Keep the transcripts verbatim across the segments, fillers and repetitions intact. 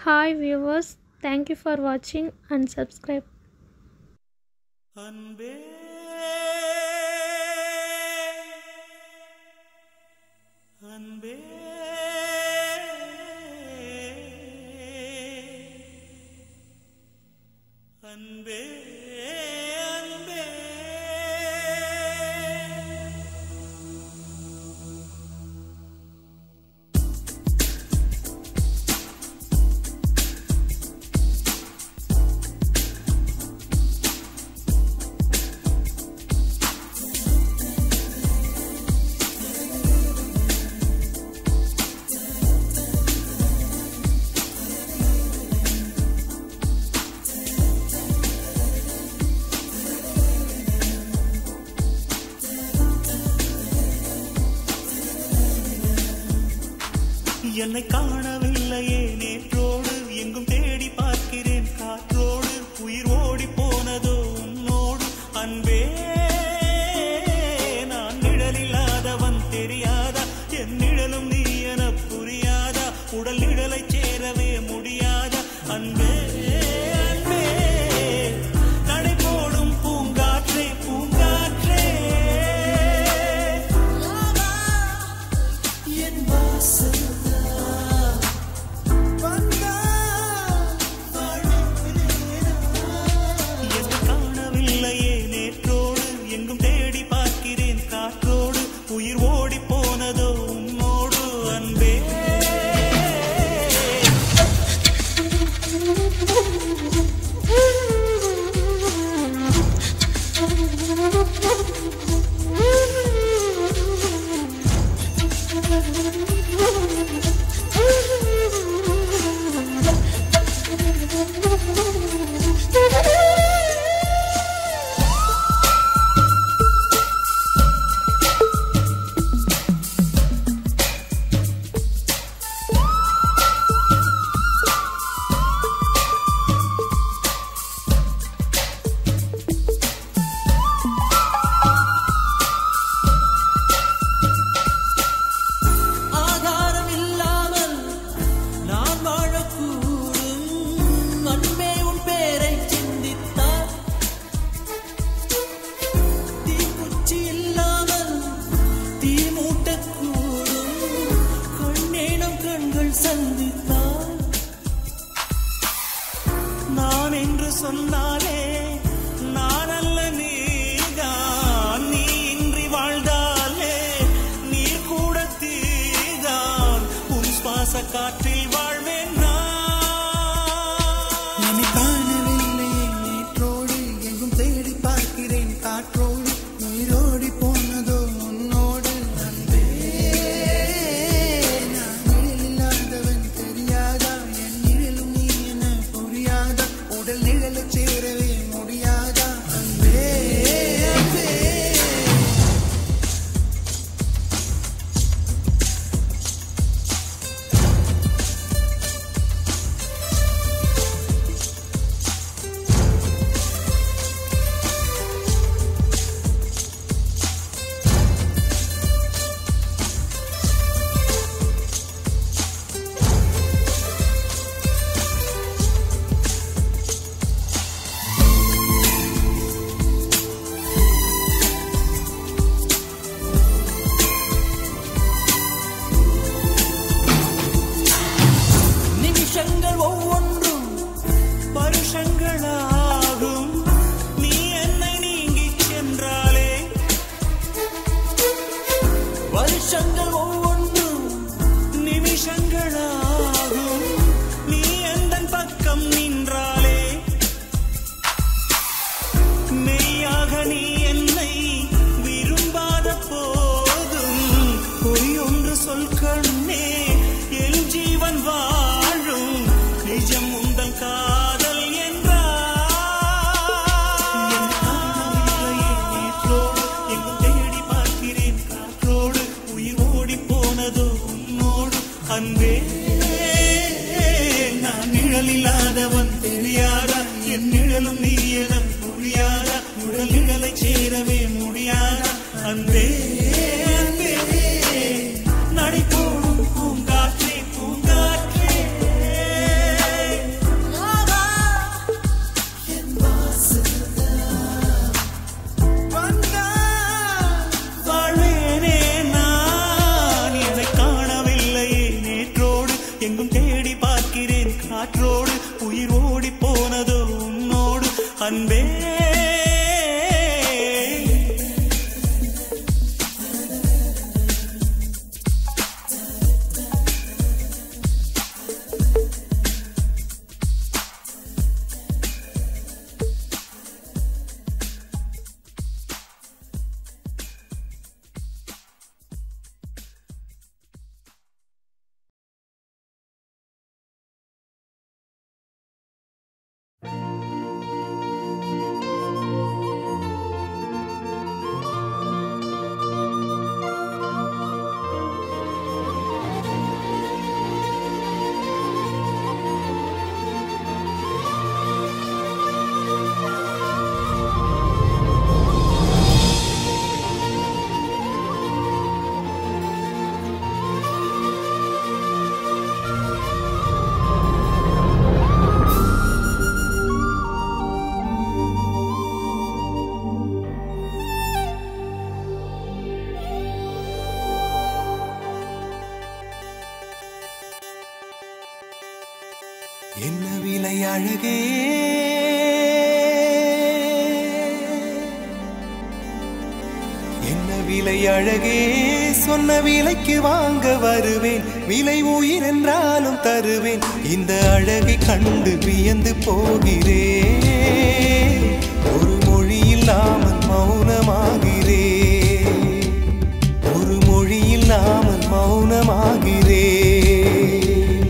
Hi viewers, thank you for watching and subscribe. அன்பே அன்பே அன்பே அன்பே என்னை காணவில்லையே நேற்றோடு எங்கும் தேடி பார்க்கிறேன் காற்றோடு உயிர் ஓடி போனதோ உன்னோடு அன்பே நான் நிழலில்லாதவன் தெரியாதா என் நிழலும் நீ என புரியாதா உடல் நிழலை சேரவே முடியாதா அன்பே அன்பே நடை போடும் பூங்காற்றே பூங்காற்றே என் வாசல் உயிர் ஓடி போனதோ உன்னோடு அன்பே நான் என்று சொன்னாலே நான் அல்ல நீதான் நீ இன்றி வாழ்ந்தாலே நீர் கூட தீதான் உன் சுவாச காற்றில் வாழ்வேன் நான் காணவில்லை நேற்றோடு எங்கும் தேடி பார்க்கிறேன் காற்றோடு உயிரோடி போனதோ உன்னோடு அன்பே நான் நிழலில்லாதவன் தெரியாதா என் நிழலும் நீ என புரியாதா உடல் நிழலை சேரவே முடியாதா அன்பே அன்பே வருஷங்களாகும் நீ என்னை நீங்கி சென்றாலே வருஷங்கள் ஒவ்வொன்றும் நிமிஷங்களாகும் நீ எந்தன் பக்கம் நின்றாலே மெய்யாக நீ என்னை விரும்பாத போதும் பொய்யொன்று சொல் கண்ணே என் ஜீவன் வாழும் நிஜம் உந்தன் காதல் அன்பே நான் நிழலில்லாதவன் தெரியாதா என் நிழலும் நீ என புரியாதா உடல் நிழலை சேரவே முடியாதா அன்பே அன்பே நடை போடும் பூங்காற்றே பூங்காற்றே என்ன விலை அழகே என்ன விலை அழகே சொன்ன விலைக்கு வாங்க வருவேன் விலை உயிர் என்றாலும் தருவேன் இந்த அழகை கண்டு வியந்து போகிறேன் ஒரு மொழி இல்லாமல் மௌனமாகிறேன் ஒரு மொழி இல்லாமல் மௌனமாகிறேன்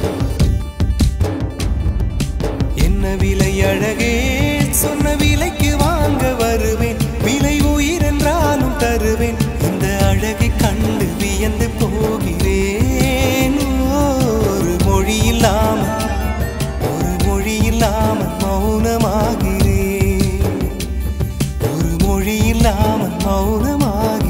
என்ன விலை அழகே சொன்ன விலைக்கு வாங்க வருவேன் விலை உயிர் என்றாலும் தருவேன் இந்த அழகை கண்டு வியந்து போகிறேன் ஒரு மொழி இல்லாமல் ஒரு மொழி இல்லாமல் மௌனமாகிறேன் ஒரு மொழி இல்லாமல் மௌனமாகிறேன்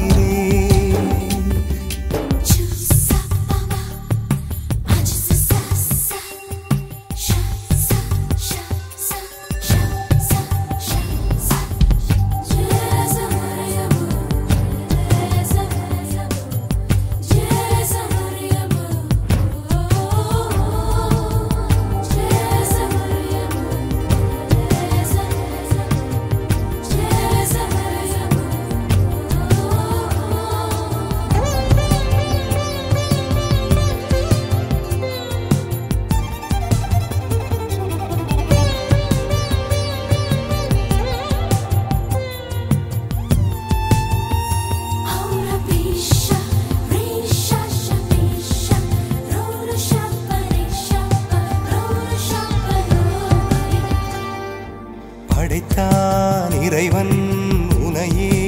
படைத்தான் இறைவன் உனையே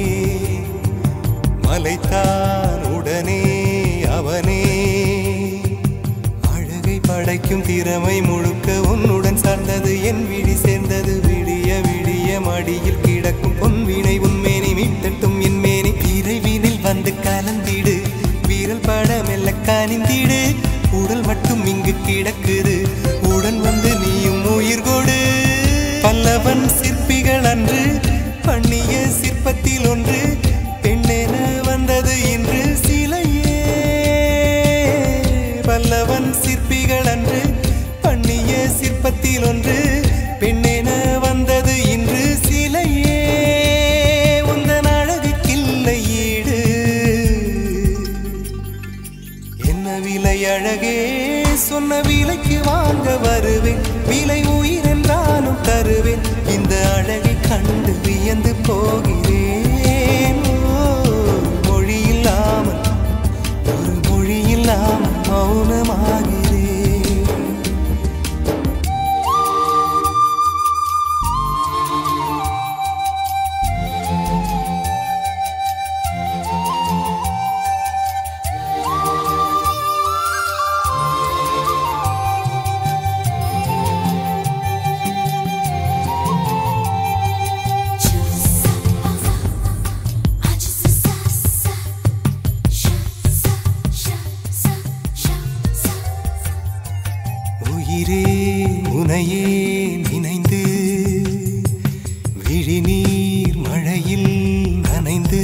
மலைத்தான் உடனே அவனே அழகை படைக்கும் திறமை முழுக்க உன்னுடன் சார்ந்தது என் விழி சேர்ந்தது விடிய விடிய மடியில் கிடக்கும் பொன்வினை உன்மேனி மீட்டட்டும் என் மேனி விரைவினில் வந்து கலந்திடு வீரல் பட மெல்ல காணிந்திடு உடல் மட்டும் இங்கு கிடக்குது உடன் வந்து நீயும் உயிர் கொடு பல்லவன் சிற்பிகள் அன்று பண்ணிய சிற்பத்தில் ஒன்று பெண்ணென வந்தது இன்று சிலையே பல்லவன் சிற்பிகள் அன்று பண்ணிய சிற்பத்தில் ஒன்று பெண்ணென வந்தது இன்று சிலையே உந்தன் அழகுக்கில்லை ஈடு என்ன விலை அழகே சொன்ன விலைக்கு வாங்க வருவேன் விலை உயிர் என்றாலும் தருவேன் இந்த அழகை கண்டு வியந்து போகிறேன் ஒரு மொழி இல்லாமல் ஒரு மொழி இல்லாமல் மௌனமாகிறேன் உயிரே உனையே நினைந்து விழிநீர் மழையில் நனைந்து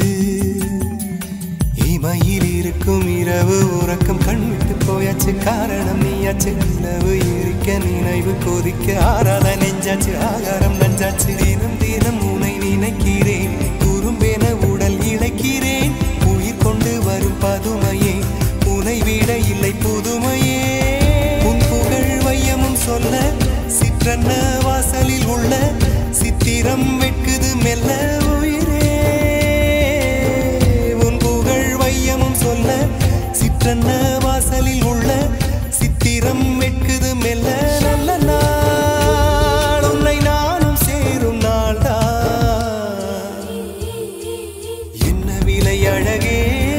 இமையில் இருக்கும் இரவு உறக்கம் கண்விட்டு போயாச்சு காரணம் நீயாச்சு நிலவு இருக்க நினைவு கொதிக்க ஆறாத நெஞ்சாச்சு ஆகாரம் நஞ்சாச்சு தினம் தினம் உனை நினைக்கிறேன் குறும்பென உடல் இழைக்கிறேன் உயிர் கொண்டு வரும் பதுமையே உனை விட இல்லை புதுமையே சொல்ல சிற்றன்ன வாசலில் உள்ள சித்திரம் வெட்குது மெல்ல உயிரே உன் புகழ் வையமும் சொல்ல சிற்றன்ன வாசலில் உள்ள சித்திரம் வெட்குது மெல்ல நல்ல நாள் உன்னை நானும் சேரும் நாள்தான் என்ன விலை அழகே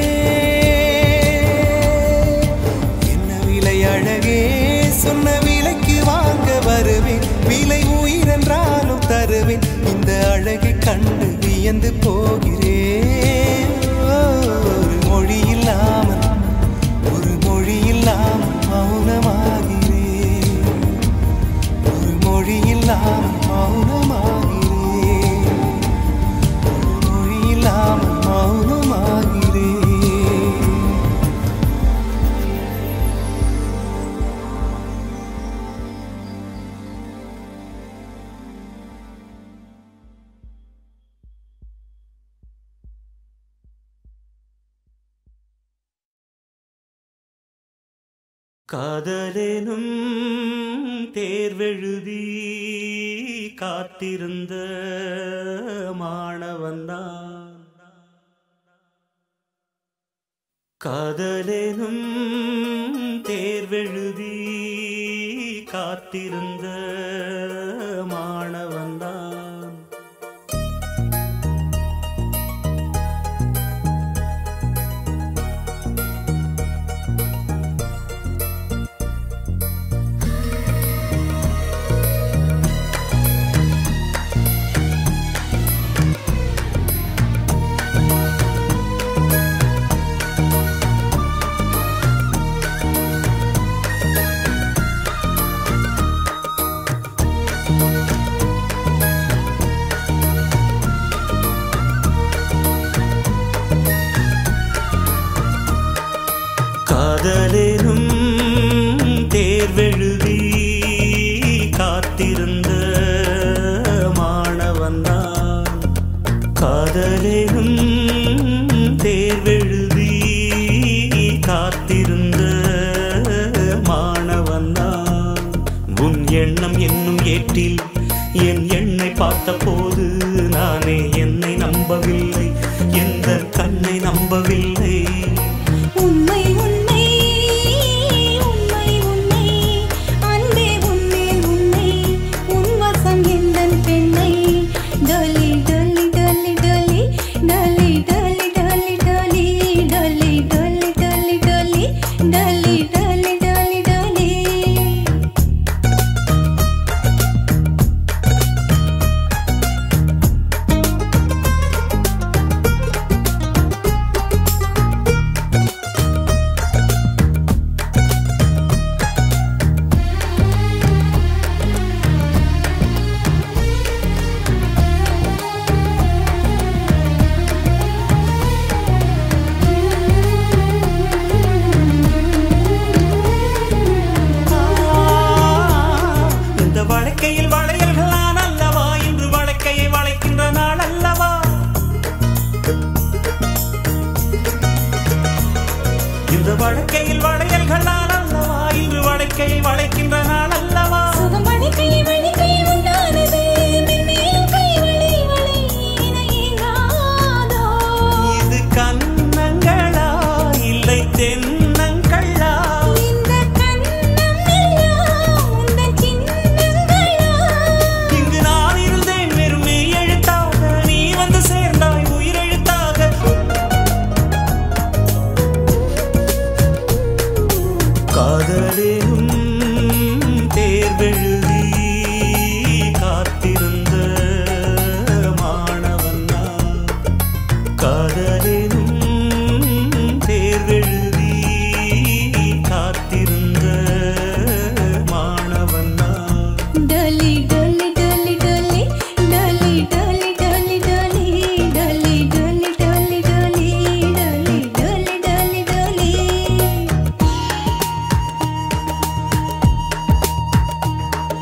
என்ன விலை அழகே சொன்ன வருவேன் விலை உயிர் என்றாலும் தருவேன் இந்த அழகை கண்டு வியந்து போகிறேன் ஒரு மொழி இல்லாமல் ஒரு மொழி இல்லாமல் மௌனமாகிறேன் ஒரு மொழி இல்லாமல் மௌனமாகிறேன் ஒரு மொழி இல்லாமல் மௌனமாகிறேன் காதலேனும் தேர்வெழுதி காத்திருந்த மாணவன்தான் காதலேனும் தேர்வெழுதி காத்திருந்த மாணவன்தான் காதலேனும் தேர்வெழுதி காத்திருந்த மாணவன்தான் காதலேனும் தேர்வெழுதி காத்திருந்த மாணவன்தான் உன் எண்ணம் என்னும் ஏட்டில் என் எண்ணை பார்த்த போது நானே என்னை நம்பவில்லை எந்த கண்ணை நம்பவில்லை உண்மை உண்மை உண்மை உண்மை அன்பே உன்மேல் உண்மை உன் வசம் எந்தன் பெண்ணை டலி டலி டலி டலி டலி டலி டலி டலி டலி டலி டலி டலி டலி டலி டலி டலி வழக்கையில் வளையல்கள் நான் அல்லவா இன்று வழக்கையை வளைக்கின்ற நாள் அல்லவா இந்த வழக்கையில் வளையல்கள் நான் அல்லவா இன்று வழக்கையை வளைக்கின்ற நாள் அல்லவா சுகம் வழிக்கை வழிக்கை உண்டானது மென்மேலும் கை வளை வளை இணையாதோ இது கண்ணங்களா இல்லை தென்னங்களா இந்த கண்ணம் எல்லாம் உந்தன் சின்னங்களா இங்கு நான் இருந்தேன் வெறும் மெய் எழுத்தாக நீ வந்து சேர்ந்தாய் உயிரெழுத்தாக காதலேனும் தேர்வெழுதி காத்திருந்த மாணவன்தான் காதலேனும் தேர்வெழுதி காத்திருந்த மாணவன்தான் டலி டலி டலி டலி டலி டலி டலி டலி டலி டலி டலி டலி டலி டலி டலி டலி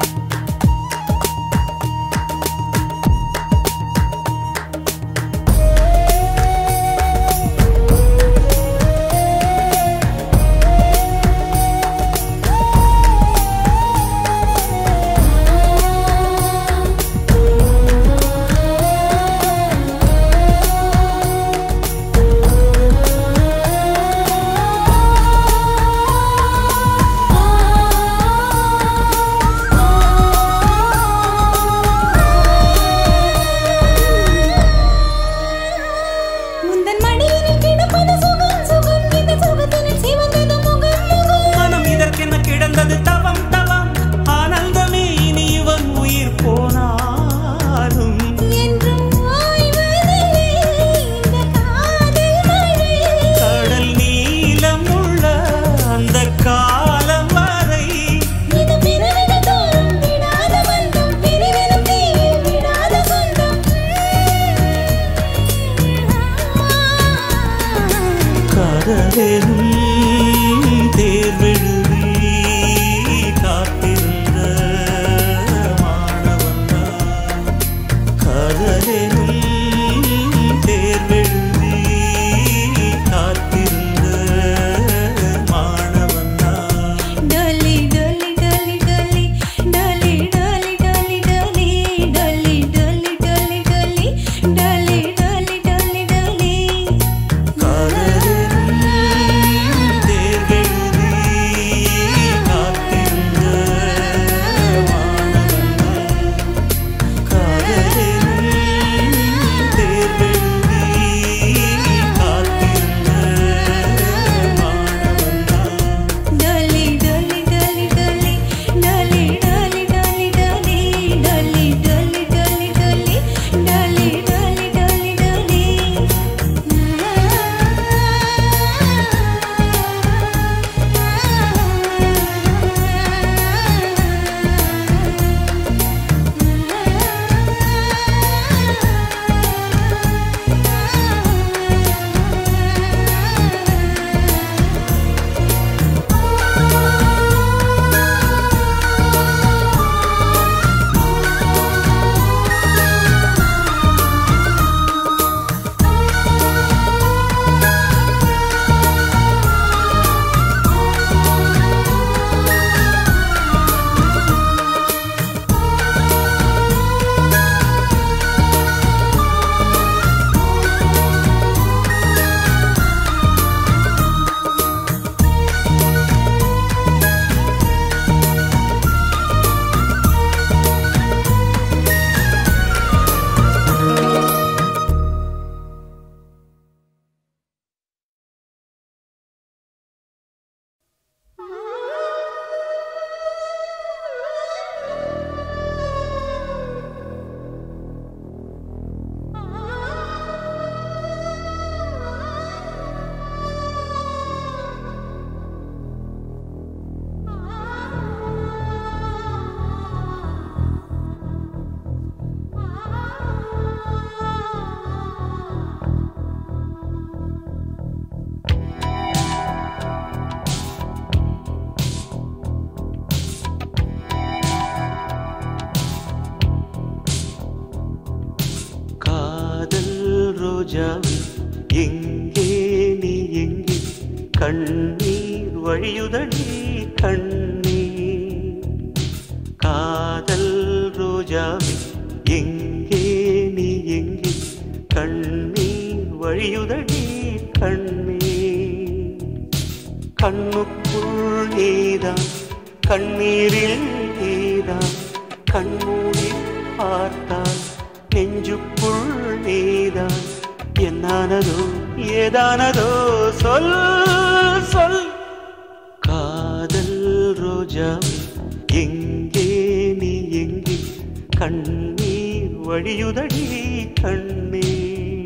ரோஜாவே எங்கே நீ எங்கே கண்ணீர் வழியுதடி கண்ணீர் காதல் ரோஜாவே எங்கே நீ எங்கே கண்ணீர் வழியுதடி கண்ணீர் கண்ணுக்குள் நீதான் கண்ணீரில் நீதான் கண்மூடி பார்த்தால் நெஞ்சுக்குள் நீதான் என்னானதோ ஏதானதோ சொல் சொல் காதல் ரோஜாவே எங்கே நீ எங்கே கண்ணீர் வழியுதடி கண்ணீர்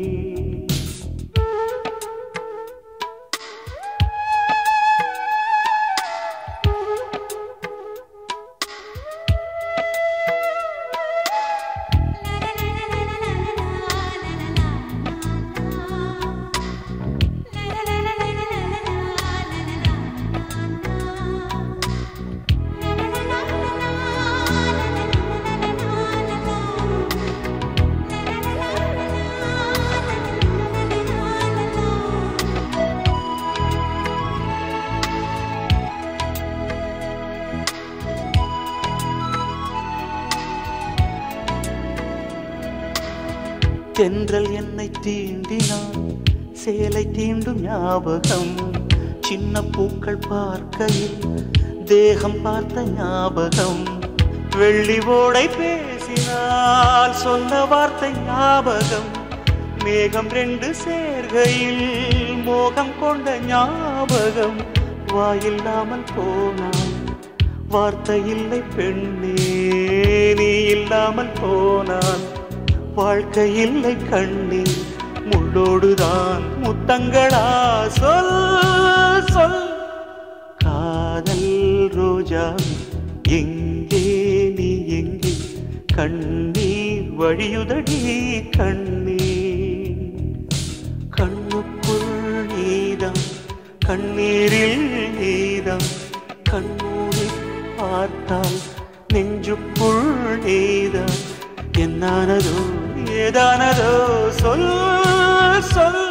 தென்றல் என்னை தீண்டினான் சேலை தீண்டும் ஞாபகம் சின்ன பூக்கள் பார்க்கையில் தேகம் பார்த்த ஞாபகம் வெள்ளி ஓடை பேசினால் சொன்ன வார்த்தை ஞாபகம் மேகம் ரெண்டு சேர்கையில் மோகம் கொண்ட ஞாபகம் வாயில்லாமல் போனான் வார்த்தை இல்லை பெண்ணே நீ இல்லாமல் போனான் வாழ்க்கை இல்லை கண்ணீர் முள்ளோடுதான் முத்தங்களா சொல் சொல் காதல் ரோஜாவே எங்கே நீ எங்கே கண்ணீர் வழியுதடி கண்ணீர் கண்ணுக்குள் நீதான் கண்ணீரில் நீதான் கண்ணூரி பார்த்தால் நெஞ்சுக்குள் நீதான் என்னானதோ ஏதானதோ சொல் சொல்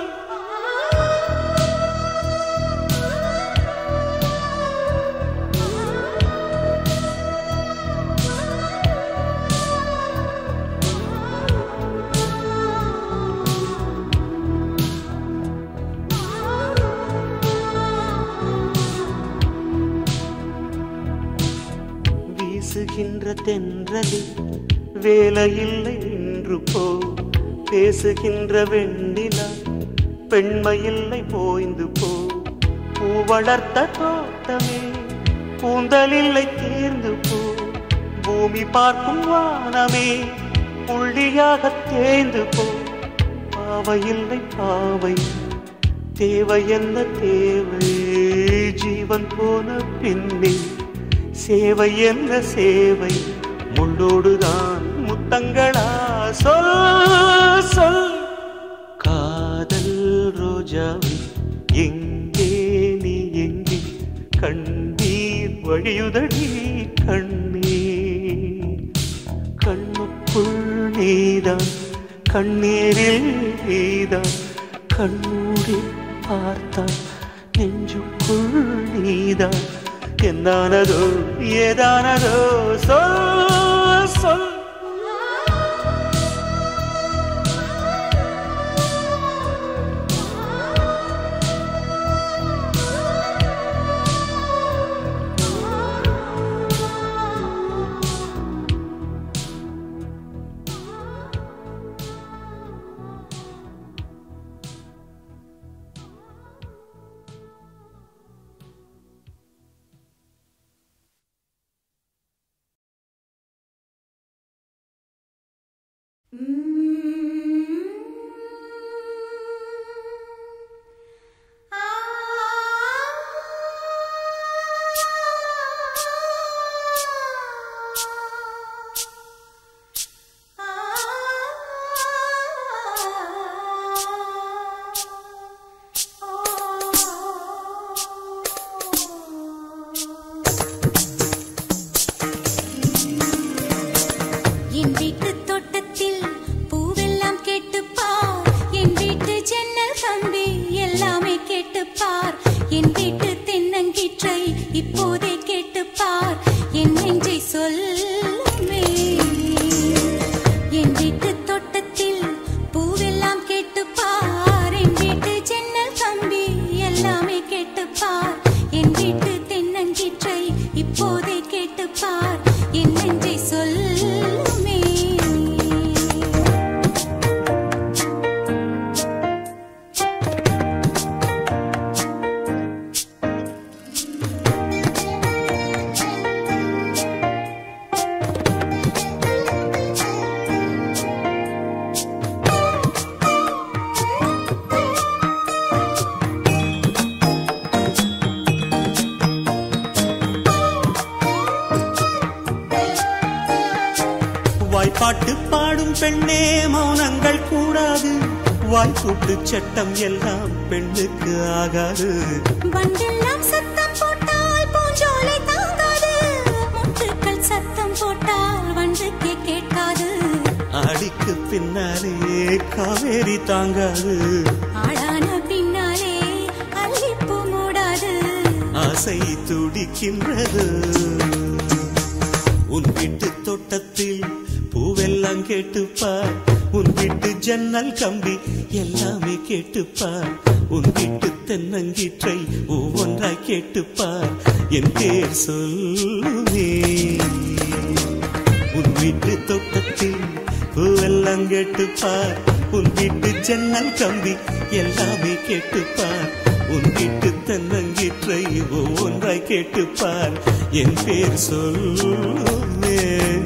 வீசுகின்ற தென்றலில் வேலையில்லை இன்று போ பேசுகின்ற வெண்ணிலா பெண்மையில்லை போய்ந்து போ பூ வளர்த்த தோட்டமே கூந்தலில்லை தீர்ந்து போ பூமி பார்க்கும் வானமே புள்ளியாக தேய்ந்து போ பாவையில்லை பாவை தேவை என்ன தேவை ஜீவன் போன பின்னே சேவை என்ன சேவை முள்ளோடுதான் முத்தங்களா சொல் சொல் காதல் ரோஜாவே எங்கே நீ எங்கே கண்ணீர் வழியுதடி கண்ணீர் கண்ணுக்குள் நீதான் கண்ணீரில் நீதான் கண்ணூடி பார்த்தான் நெஞ்சுக்குள் நீதான் என்னானதோ ஏதானதோ சொல் சொல் என் வீட்டு தோட்டத்தில் இப்போதே கேட்டுப்பார் என் நெஞ்சை சொல்லுமே. என் வீட்டு தோட்டத்தில் பூவெல்லாம் கேட்டுப்பார், என் வீட்டு ஜன்னல் கம்பி எல்லாமே கேட்டுப்பார், என் வீட்டு தென்னங்கீற்றை இப்போதே கேட்டுப்பார் என் நெஞ்சை சொல்லுமே. பாட்டு பாடும் பெண்ணே மௌனங்கள் கூடாது, வாய்க்கூட்டு சட்டம் எல்லாம் பெண்ணுக்கு ஆகாது. வண்டெல்லாம் சத்தம் போட்டால் பூஞ்சோலை தாங்காது, முட்டுக்கள் சத்தம் போட்டால் வண்டுக்கே கேட்காது. ஆடிக்கு பின்னாலே காவேரி தாங்காது, ஆளான பின்னாலே அல்லிப்பூ மூடாது. ஆசை துடிக்கின்றது உன் வீட்டு தோட்டத்தில் பூவெல்லாம் கேட்டுப்பார், உன் வீட்டு ஜன்னல் கம்பி எல்லாமே கேட்டுப்பார், உன் வீட்டு தென்னங்கீற்றை ஒவ்வொன்றாய் கேட்டுப்பார் என் பேர் சொல்லுமே. உன் வீட்டு தோட்டத்தில் பூவெல்லாம் கேட்டுப்பார், உன் வீட்டு ஜன்னல் கம்பி எல்லாமே கேட்டுப்பார், உன் வீட்டு தென்னங்கீற்றை ஒவ்வொன்றாய் கேட்டுப்பார் என் பேர் சொல்லுமே.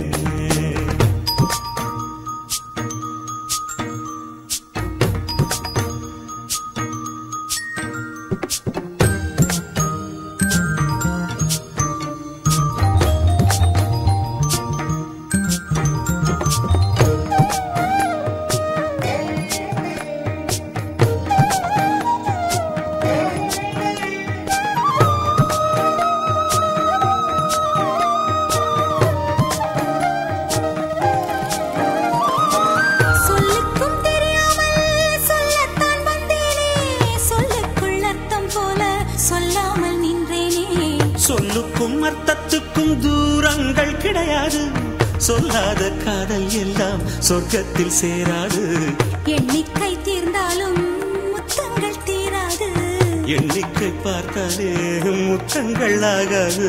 சொல்லுக்கும் அர்த்தத்துக்கும் தூரங்கள் கிடையாது, சொல்லாத காதல் எல்லாம் சொர்க்கத்தில் சேராது. எண்ணிக்கை தீர்ந்தாலும் முத்தங்கள் தீராது, எண்ணிக்கை பார்த்தாலே முத்தங்கள் ஆகாது.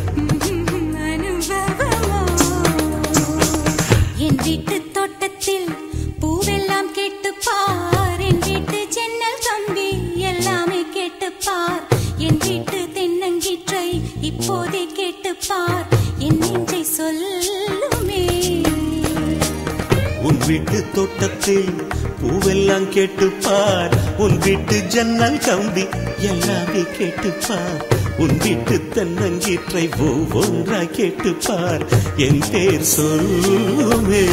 அனுபவமோ என் வீட்டு தோட்டத்தில் பூவெல்லாம் கேட்டுப்பார், என் வீட்டு ஜன்னல் கம்பி எல்லாமே கேட்டுப்பார், என் வீட்டு தென்னங்கீற்றை இப்போதே கேட்டுப்பார் என் நெஞ்சை சொல்லுமே. உன் வீட்டு தோட்டத்தில் பூவெல்லாம் கேட்டுப்பார், உன் வீட்டு ஜன்னல் கம்பி எல்லாமே கேட்டுப்பார், உன் வீட்டு தென்னங்கீற்றை ஒவ்வொன்றாய் கேட்டுப்பார் என் பேர் சொல்லுமே.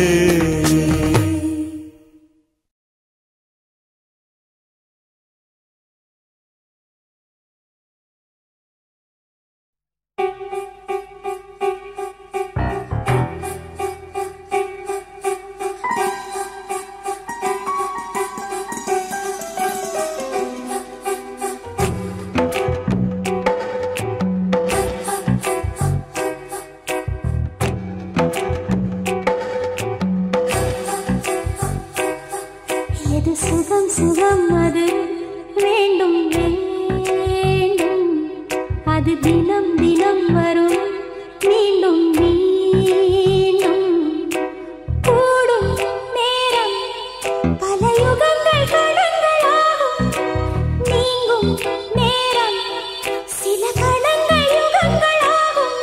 சுகம் சுகம் அது வேண்டும் வேண்டும், அது தினம் தினம் வரும் மீண்டும் மீண்டும் கூடும் நேரம் பல யுகங்கள் கடங்களாகும், நீங்கும் நேரம் சில கடங்கள் யுகங்களாகும்.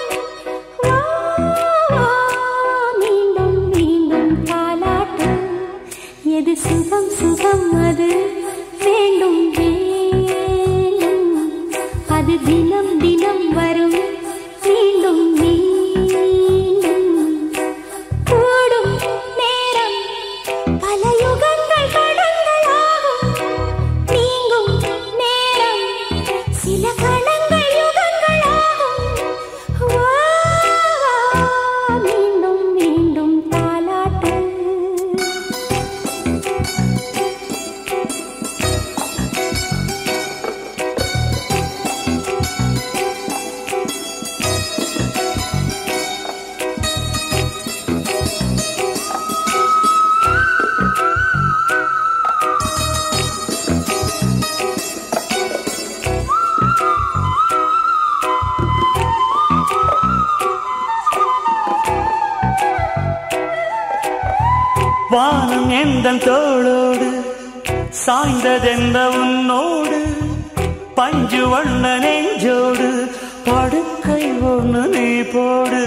மீண்டும் மீண்டும் தாலாட்டு எது சுகம் சுகம் அது வேண்டும் வேண்டும், அது தினம் தினம் வரும் மீண்டும் மீண்டும். வானம் எந்தன் தோளோடு சாய்ந்ததெந்த உன்னோடு பஞ்சு வண்ண நெஞ்சோடு படுக்கை ஒன்று நீ போடு.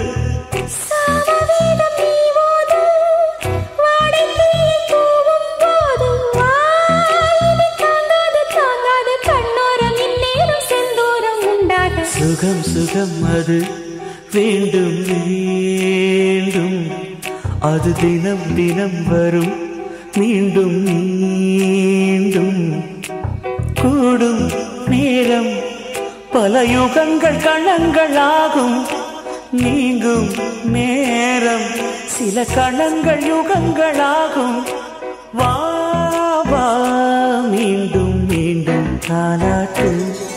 சுகம் சுகம் அது வேண்டும் வேண்டும், அது தினம் தினம் வரும் மீண்டும் மீண்டும். கூடும் நேரம் பல யுகங்கள் கணங்கள் ஆகும், நீங்கும் நேரம் சில கணங்கள் யுகங்கள் ஆகும். வா வா மீண்டும் மீண்டும் தாலாட்டு.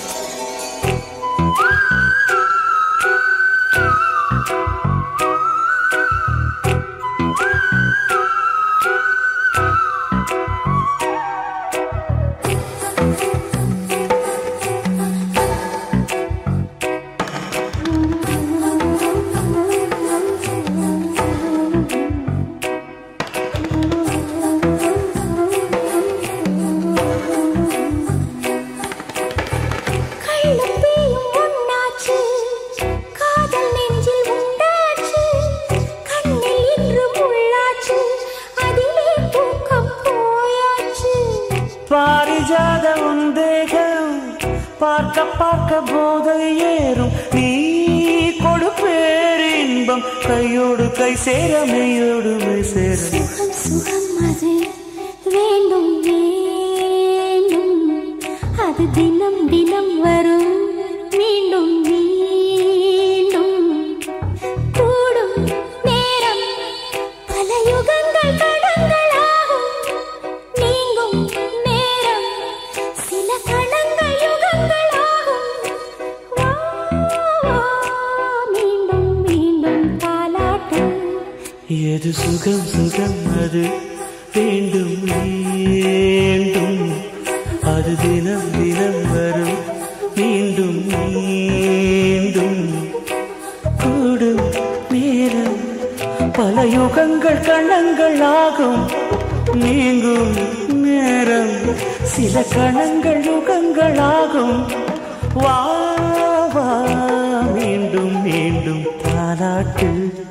பாரிஜாத உந்தேகம் பார்க்க பார்க்க போதை ஏறும், நீ கொடு பேரின்பம் கையோடு கை சேர மெய்யோடு மெய் சேர. சுகம் சுகம் அது வேண்டும் வேண்டும், அது தினம் தினம் வரும் மீண்டும் மீண்டும். கூடும் நேரம் பல யுகங்கள் கடங்கள் ஆகும், நீங்கும் நேரம் சில கணங்கள் யுகங்கள் ஆகும். வா வா மீண்டும் மீண்டும் தாலாட்டு. எது சுகம் சுகம் அது வேண்டும் வேண்டும், அது தினம் தினம் வரும் மீண்டும் மீண்டும். கூடும் நேரம் பல யுகங்கள் கணங்கள் ஆகும், நீங்கும் நேரம் சில கணங்கள் யுகங்கள் ஆகும். வா வா மீண்டும் மீண்டும் தாலாட்டு.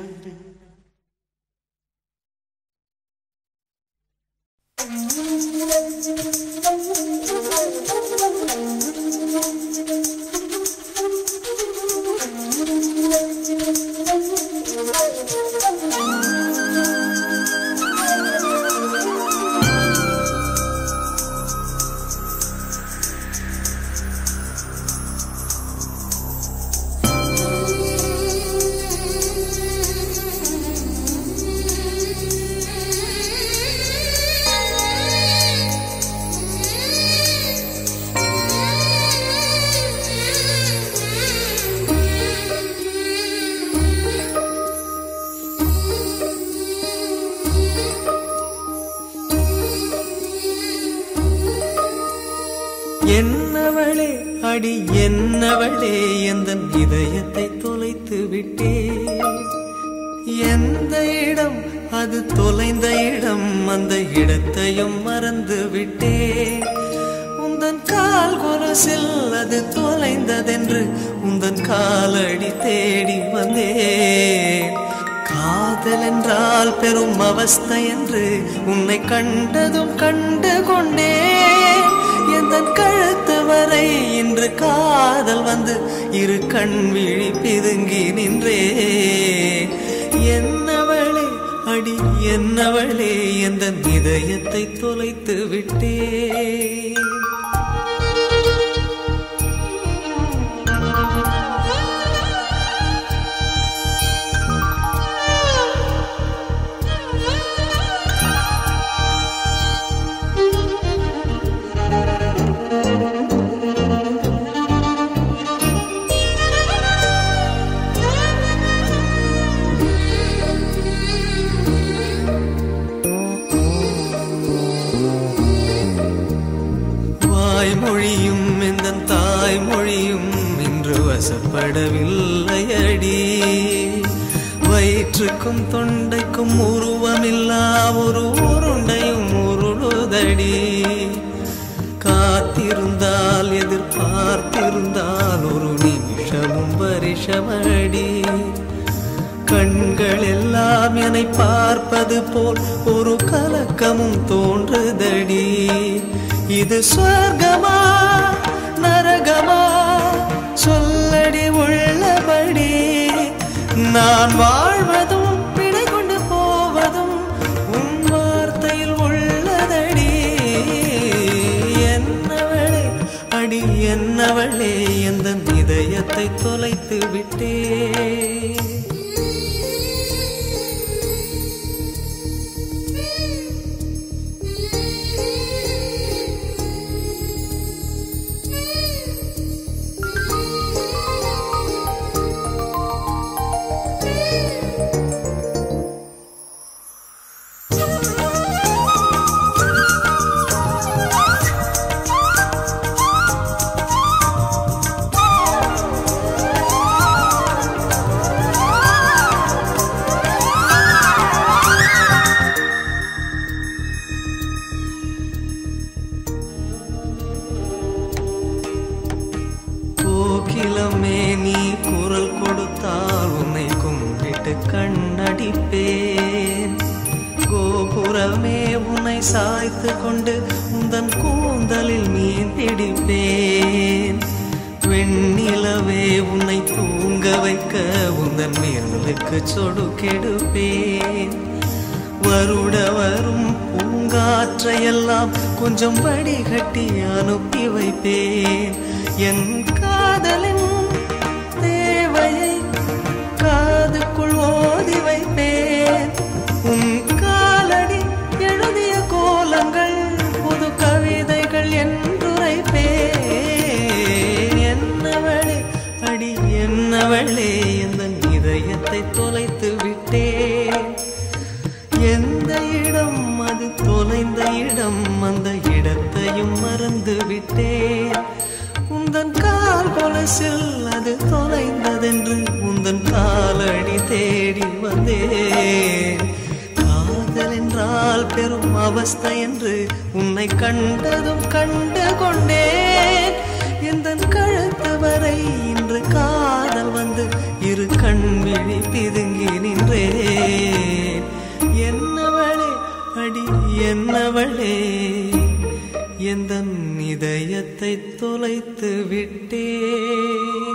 என்னவளே அடி என்னவளே எந்தன் இதயத்தை தொலைத்து விட்டே. எந்த இடம் அது தொலைந்த இடம், அந்த இடத்தையும் மறந்து விட்டே. உந்தன் கால் கொலுசில் அது தொலைந்ததென்று உந்தன் காலடி தேடி வந்தேன். காதல் என்றால் பெரும் அவஸ்தை என்று உன்னை கண்டதும் கண்டு கொண்டேன். எந்தன் கழுத்து வரை இன்று காதல் வந்து இரு கண் விழி பிதுங்கி நின்றே. என்னவளே அடி என்னவளே எந்தன் இதயத்தை தொலைத்து விட்டே. மொழியும் எந்தன் தாய்மொழியும் இன்று வசப்படவில்லையடி. வயிற்றுக்குள் கைக்கும் தொண்டைக்கும் உருவமில்லா ஒரு உருண்டையும் உருளுதடி. காத்திருந்தால் எதிர்பார்த்திருந்தால் ஒரு நிமிஷமும் வருஷமடி. கண்கள் எல்லாம் என்னை பார்ப்பது போல் ஒரு கலக்கமும் தோன்றுதடி. இது சொர்க்கமா நரகமா சொல்லடி உள்ளபடி. நான் வாழ்வதும் விடை கொண்டு போவதும் உன் வார்த்தையில் உள்ளதடி. என்னவளே அடி என்னவளே எந்த இதயத்தை தொலைத்து விட்டே. கோகிலமே நீ குரல் கொடுத்தால் உன்னை கும்பிட்டு கண்ணடிப்பேன். கோபுரமே உன்னை சாய்த்து கொண்டு உந்தன் கூந்தலில் மீன் பிடிப்பேன். வெண்ணிலவே உன்னை தூங்க வைக்க உந்தன் மேலுக்கு சொடுக்கெடுப்பேன். வருட வரும் பூங்காற்றையெல்லாம் கொஞ்சம் வடிகட்டி அனுப்பி வைப்பேன். என் காதலின் தேவையை காதுக்குள் ஓதி வைப்பேன். உன் காலடி எழுதிய கோலங்கள் புது கவிதைகள் என்றுரைப்பேன். என்னவளே அடி என்னவளே எந்த இதயத்தை தொலைத்து விட்டேன். எந்த இடம் அது தொலைந்த இடம் அந்த இடத்தையும் மறந்து விட்டேன். உந்தன் கால் கொலசில் அது தொலைந்ததென்று உந்தன் காலடி தேடி வந்தேன். காதல் என்றால் பெரும் அவஸ்தை என்று உன்னை கண்டதும் கண்டு கொண்டேன். எந்தன் கழுத்து வரை இன்று காதல் வந்து இரு கண் விழி பிதுங்கி நின்றேன். என்னவளே அடி என்னவளே எந்தன் இதயத்தை தொலைத்து விட்டேன்.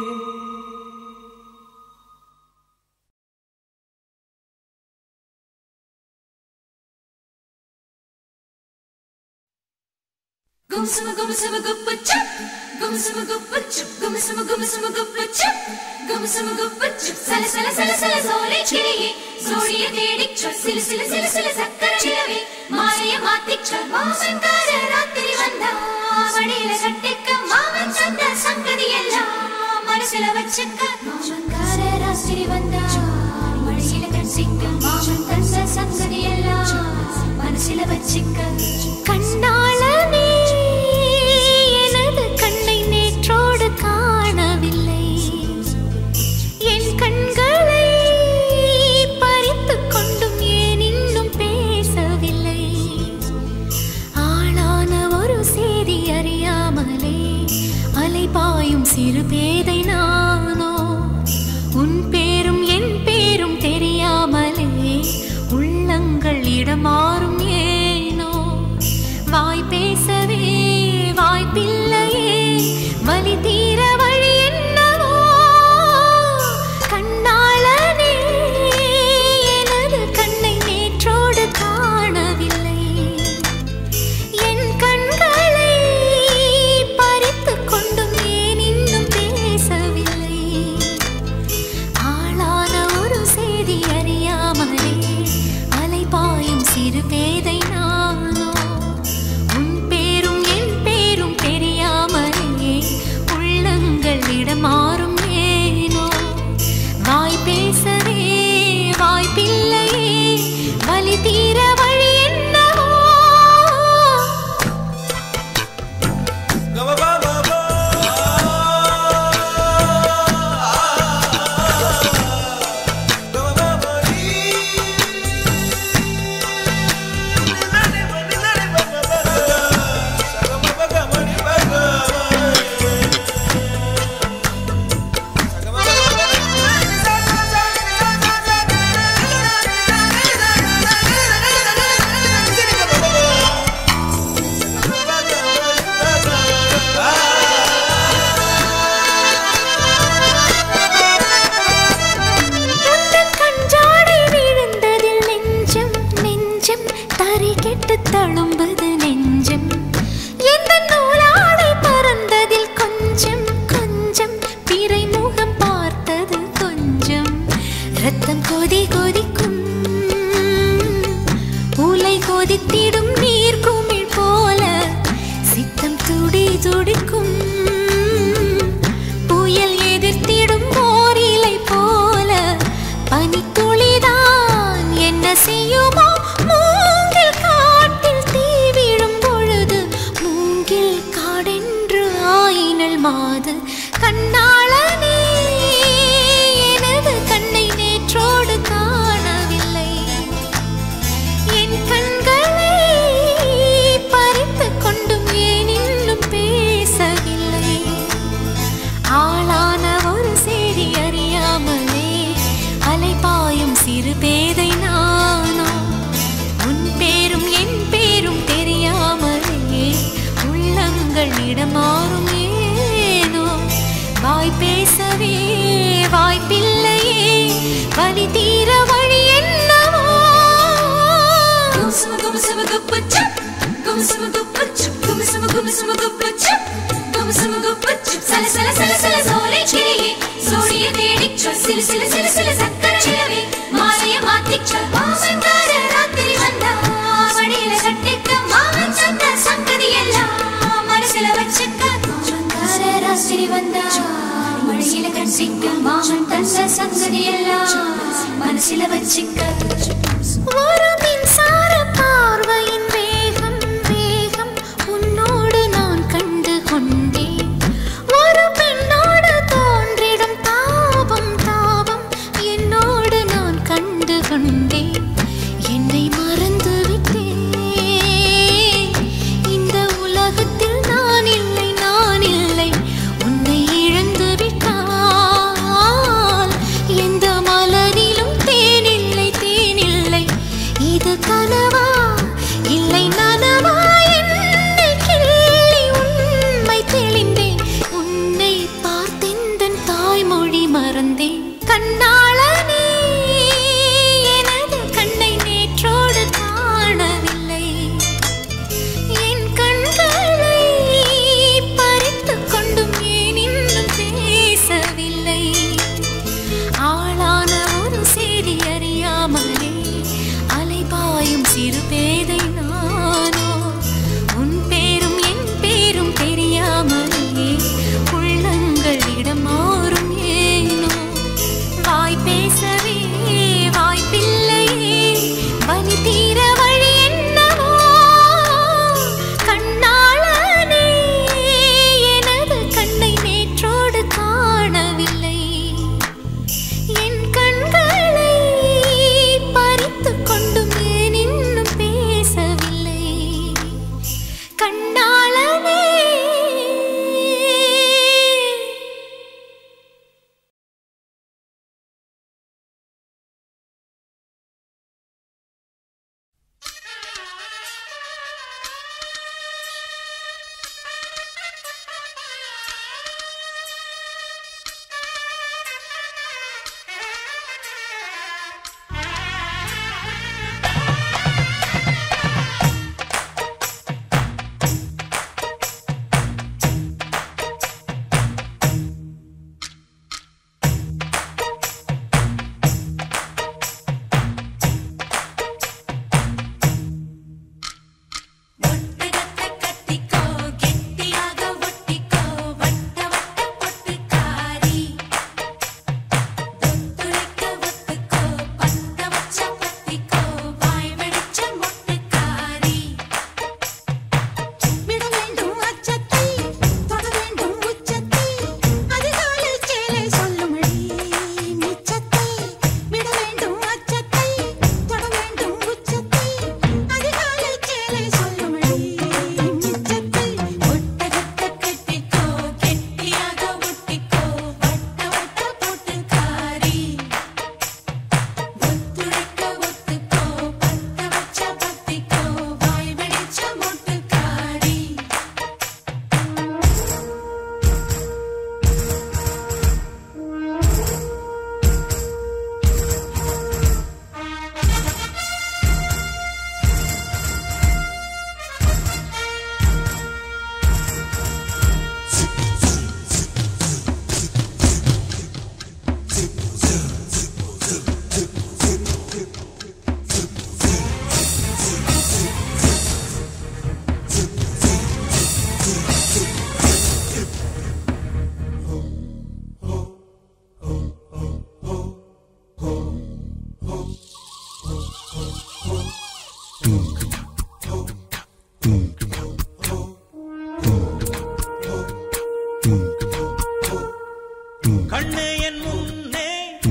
Gumsama gumsama guppachu, gumsama guppachu, gumsama gumsama guppachu, gumsama guppachu. Sala sala sala sala zole chiliye, zoliye dedichu, sila sila sila sila sakkara chilave, maaya maatichu, maasankara raatiri vanda, madila kattikka maavan chanda sangadi ella, manasila vachakka, maasankara raatiri vanda, madila kattikka maavan chanda sangadi ella, manasila vachakka. கண்ணாளனே எனது கண்ணை நேற்றோடு காணவில்லை. என் கண்களை பறித்துக் கொண்டும் ஏன் இன்னும் பேசவில்லை. ஆளான ஒரு செய்தி அறியாமலே அலைபாயும் சிறு பேதை நானோ. உன் பேரும் என் பேரும் தெரியாமலே உள்ளங்கள் இடமாறும் ஏனோ. வாய் கொதி கொதிக்கும் உலை கொதித்திடும் நீர் குமிழ் போல சித்தம் துடி துடிக்கும் புயல் எதிர்த்திடும் ஓரிலை போல பனித்துளிதான் என்ன செய்யுமோ மூங்கில் காட்டில் தீ விழும் பொழுது மூங்கில் காடென்று ஆயினல் மாது கண்ணாளனே எனது கண்ணை நேற்றோடு காணவில்லை என் கண்களை பறித்து கொண்டும் ஏன் இன்னும் பேசவில்லை ஆளான ஒரு செய்தி அறியாமலே அலைபாயும் சிறு பேதை நானோ உன் பேரும் என் பேரும் தெரியாமலே உள்ளங்கள் இடமாறும் ஏனோ வாய் பேசவே வாய்ப்பில்லையே வலி தீர வழி என்னவோ கும்சும கும்சும குப்பச்சு கும்சும குப்பச்சு கும்சும கும்சும குப்பச்சு கும்சும குப்பச்சு சல சல சல சல சோலை கிளியே சோடிய தேடிச் சொல் சில சில சில சில சக்கர நிலவே மாலைய மாத்திச் சொல் மாமன்கார ராத்திரி வந்தா மடியில கட்டிக்க மாமன் சொன்ன சங்கதி எல்லாம் மனசுல வச்சுக்க மாமன்கார ராத்திரி வந்தா மடியில கட்டிக்க மாமன் தந்த சங்கதி எல்லாம் மனசுல வச்சுக்க ஒரு மின்சார பார்வையின் வேகம் வேகம் உன்னோடு நான் கண்டு கொண்டேன் ஒரு பெண்ணோடு தோன்றிடும் தாபம் தாபம் என்னோடு நான் கண்டு கொண்டேன் என்னை மறந்து விட்டேன் இந்த உலகத்தில் நான் இல்லை நான் இல்லை உன்னை இழந்து விட்டால் எந்த மலரிலும் தேனில்லை தேனில்லை இது கனவா இல்லை நனவா என்னை கிள்ளி உண்மை தெளிந்தேன் உன்னை பார்த்தெந்தன் தாய்மொழி மறந்தேன் கண்ணாளனே எனது கண்ணை நேற்றோடு காணவில்லை என் கண்களை பறித்துக் கொண்டும் ஏன் இன்னும் பேசவில்லை ஆளான ஒரு செய்தி அறியாமலே அலைபாயும் சிறு பேதை நானோ உன் பேரும் என் பேரும் தெரியாமலே உள்ளங்கள் இடமாறும் ஏனோ வாய்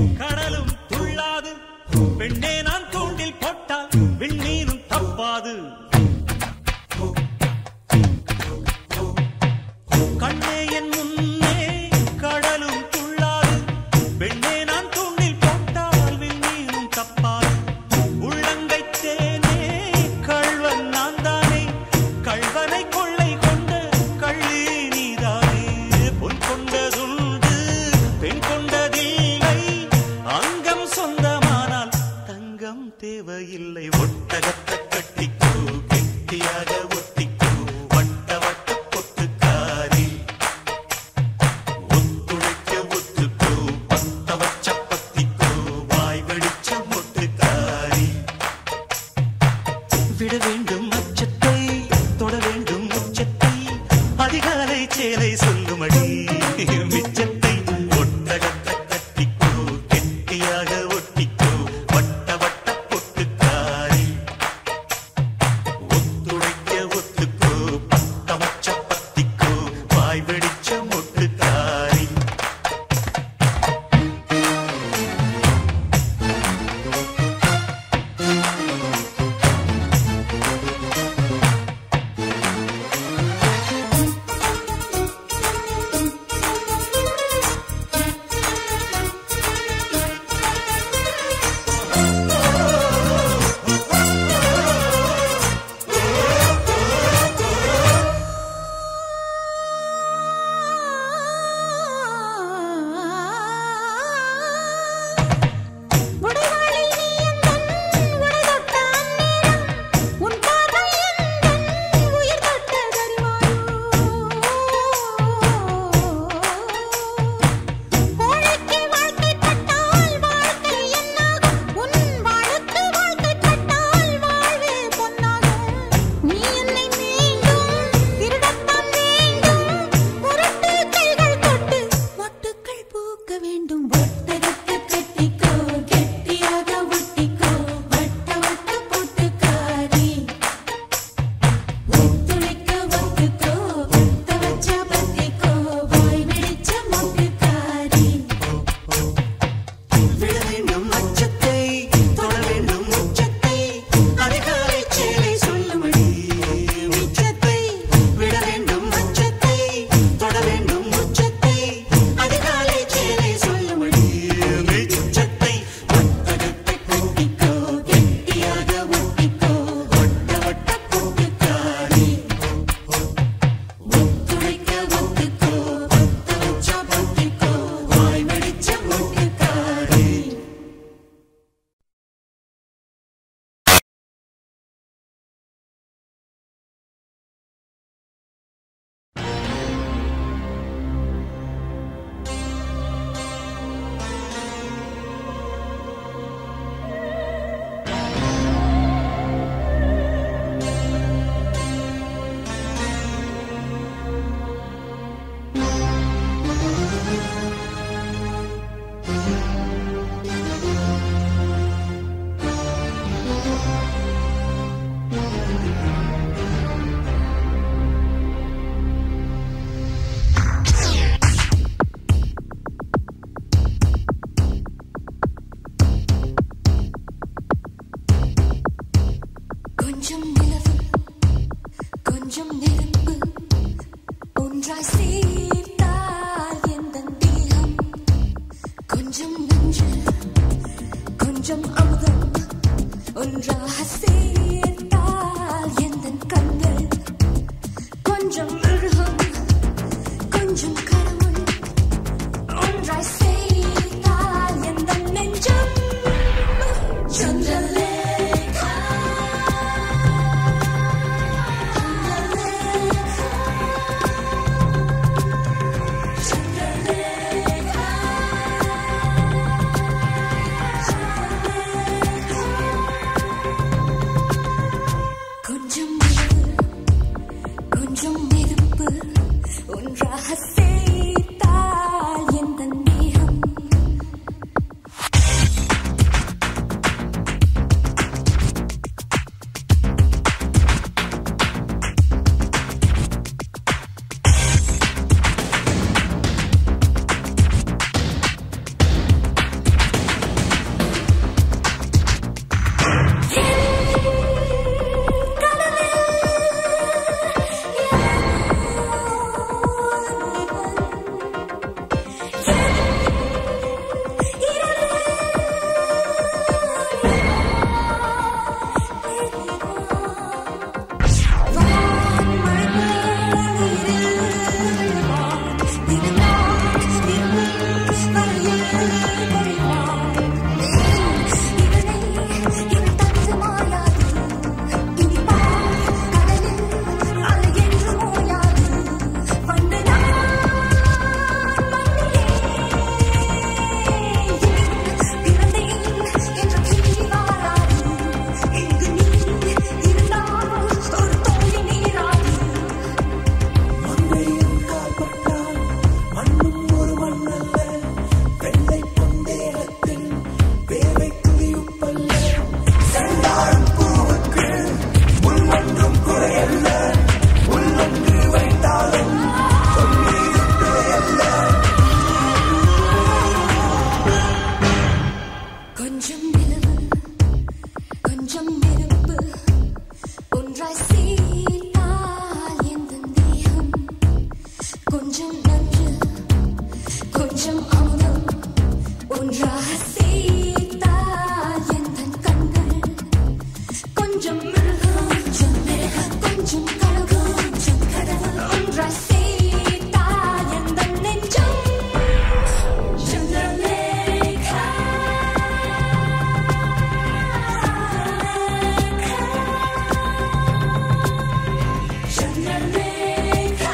கடலும் துள்ளாது பெண்ணே நான் தூண்டில் போட்டால் விண்ணீனும் தப்பாது கண்ணே என் முன்னே கடலும் துள்ளாது பெண்ணே நான் தூண்டில் போட்டால் விண்ணீனும் தப்பாது உள்ளங்கை தேனே கள்வன் நான் தானே கள்வனை கொள்ளை கொண்ட கள்ளி நீதானே பொன் கொண்டதுண்டு பெண் கொண்டதில்லை அங்கம் சொந்தமானால் தங்கம் தேவையில்லை ஒட்டகத்தை கட்டிக்கோ கெட்டியாக ஒட்டிக்கோ வட்ட வட்ட பொட்டுக்காரி ஒத்துழைக்க ஒத்துக்கோ பத்த வச்ச பத்திக்கோ வாய் வெடிச்ச பொட்டுக்காரி விட வேண்டும் அச்சத்தை தொட வேண்டும் உச்சத்தை அதிகாலை சேலை சொல்லுமடி மிச்சத்தை ஒட்டகத்தை கட்டிக்கோ கெட்டியாக ஒட்டிக்கோ வட்ட வட்ட பொட்டுக்காரி ஒத்துழைக்க ஒத்துக்கோ பத்த வச்ச பத்திக்கோ வாய் வெடிச்ச மொட்டுக்காரி கொஞ்சம் நிலவு கொஞ்சம் நெருப்பு ஒன்றாய் சேர்த்தால் எந்தன் தேகம் கொஞ்சம் நன்று கொஞ்சம் அமுதம் ஒன்றாக சேர்த்தால் எந்தன் கண்கள் கொஞ்சம் மிருகம் கொஞ்சம் மிருகம் கொஞ்சம் கனவு கொஞ்சம் கனவு ஒன்றாய் சேர்த்தால் எந்தன் நெஞ்சம் சந்திரலேகா சந்திரலேகா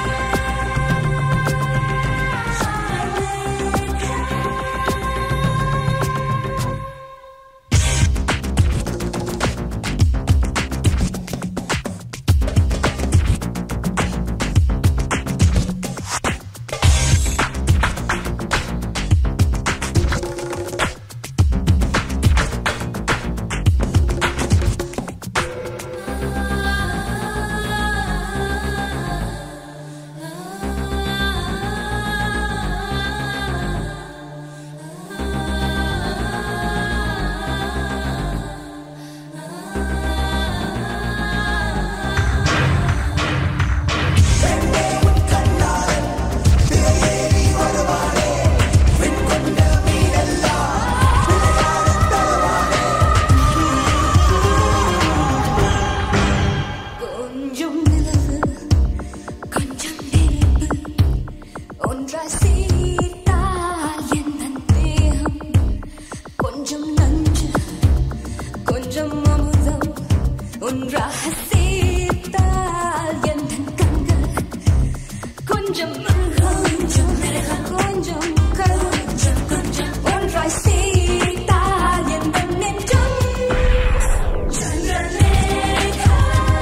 கொஞ்சம் நிலவு கொஞ்சம் நெருப்பு ஒன்றாய் சேர்த்தால் எந்தன் தேகம் கொஞ்சம் நஞ்சு கொஞ்சம் அமுதம் ஒன்றாக சேர்த்தால் எந்தன் கண்கள் கொஞ்சம் மிருகம் கொஞ்சம் மிருகம் கொஞ்சம் கருவு கொஞ்சம் கொஞ்சம் ஒன்றாய் சேர்த்தால் எந்தன் நெஞ்சம் சந்திரலேகா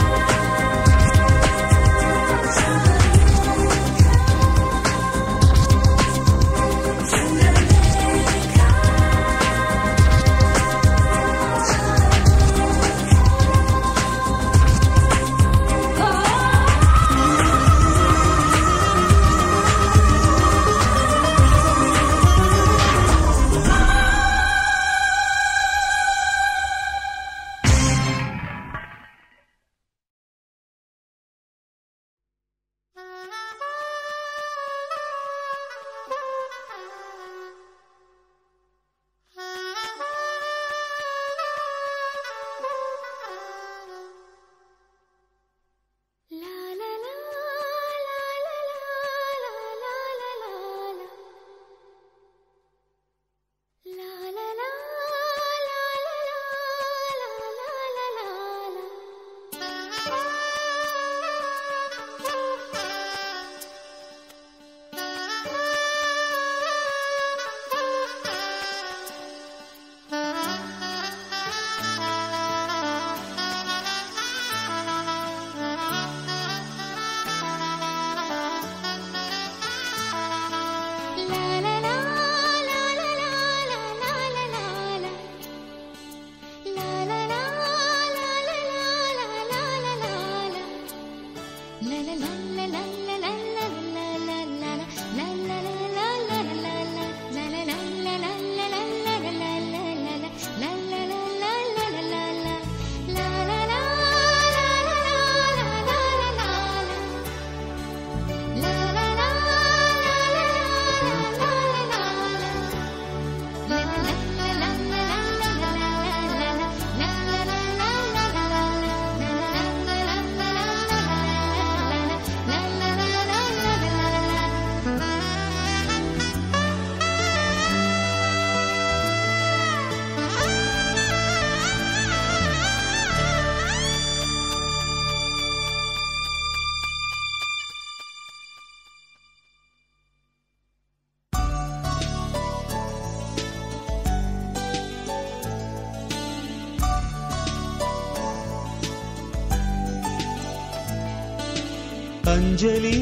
अंजलि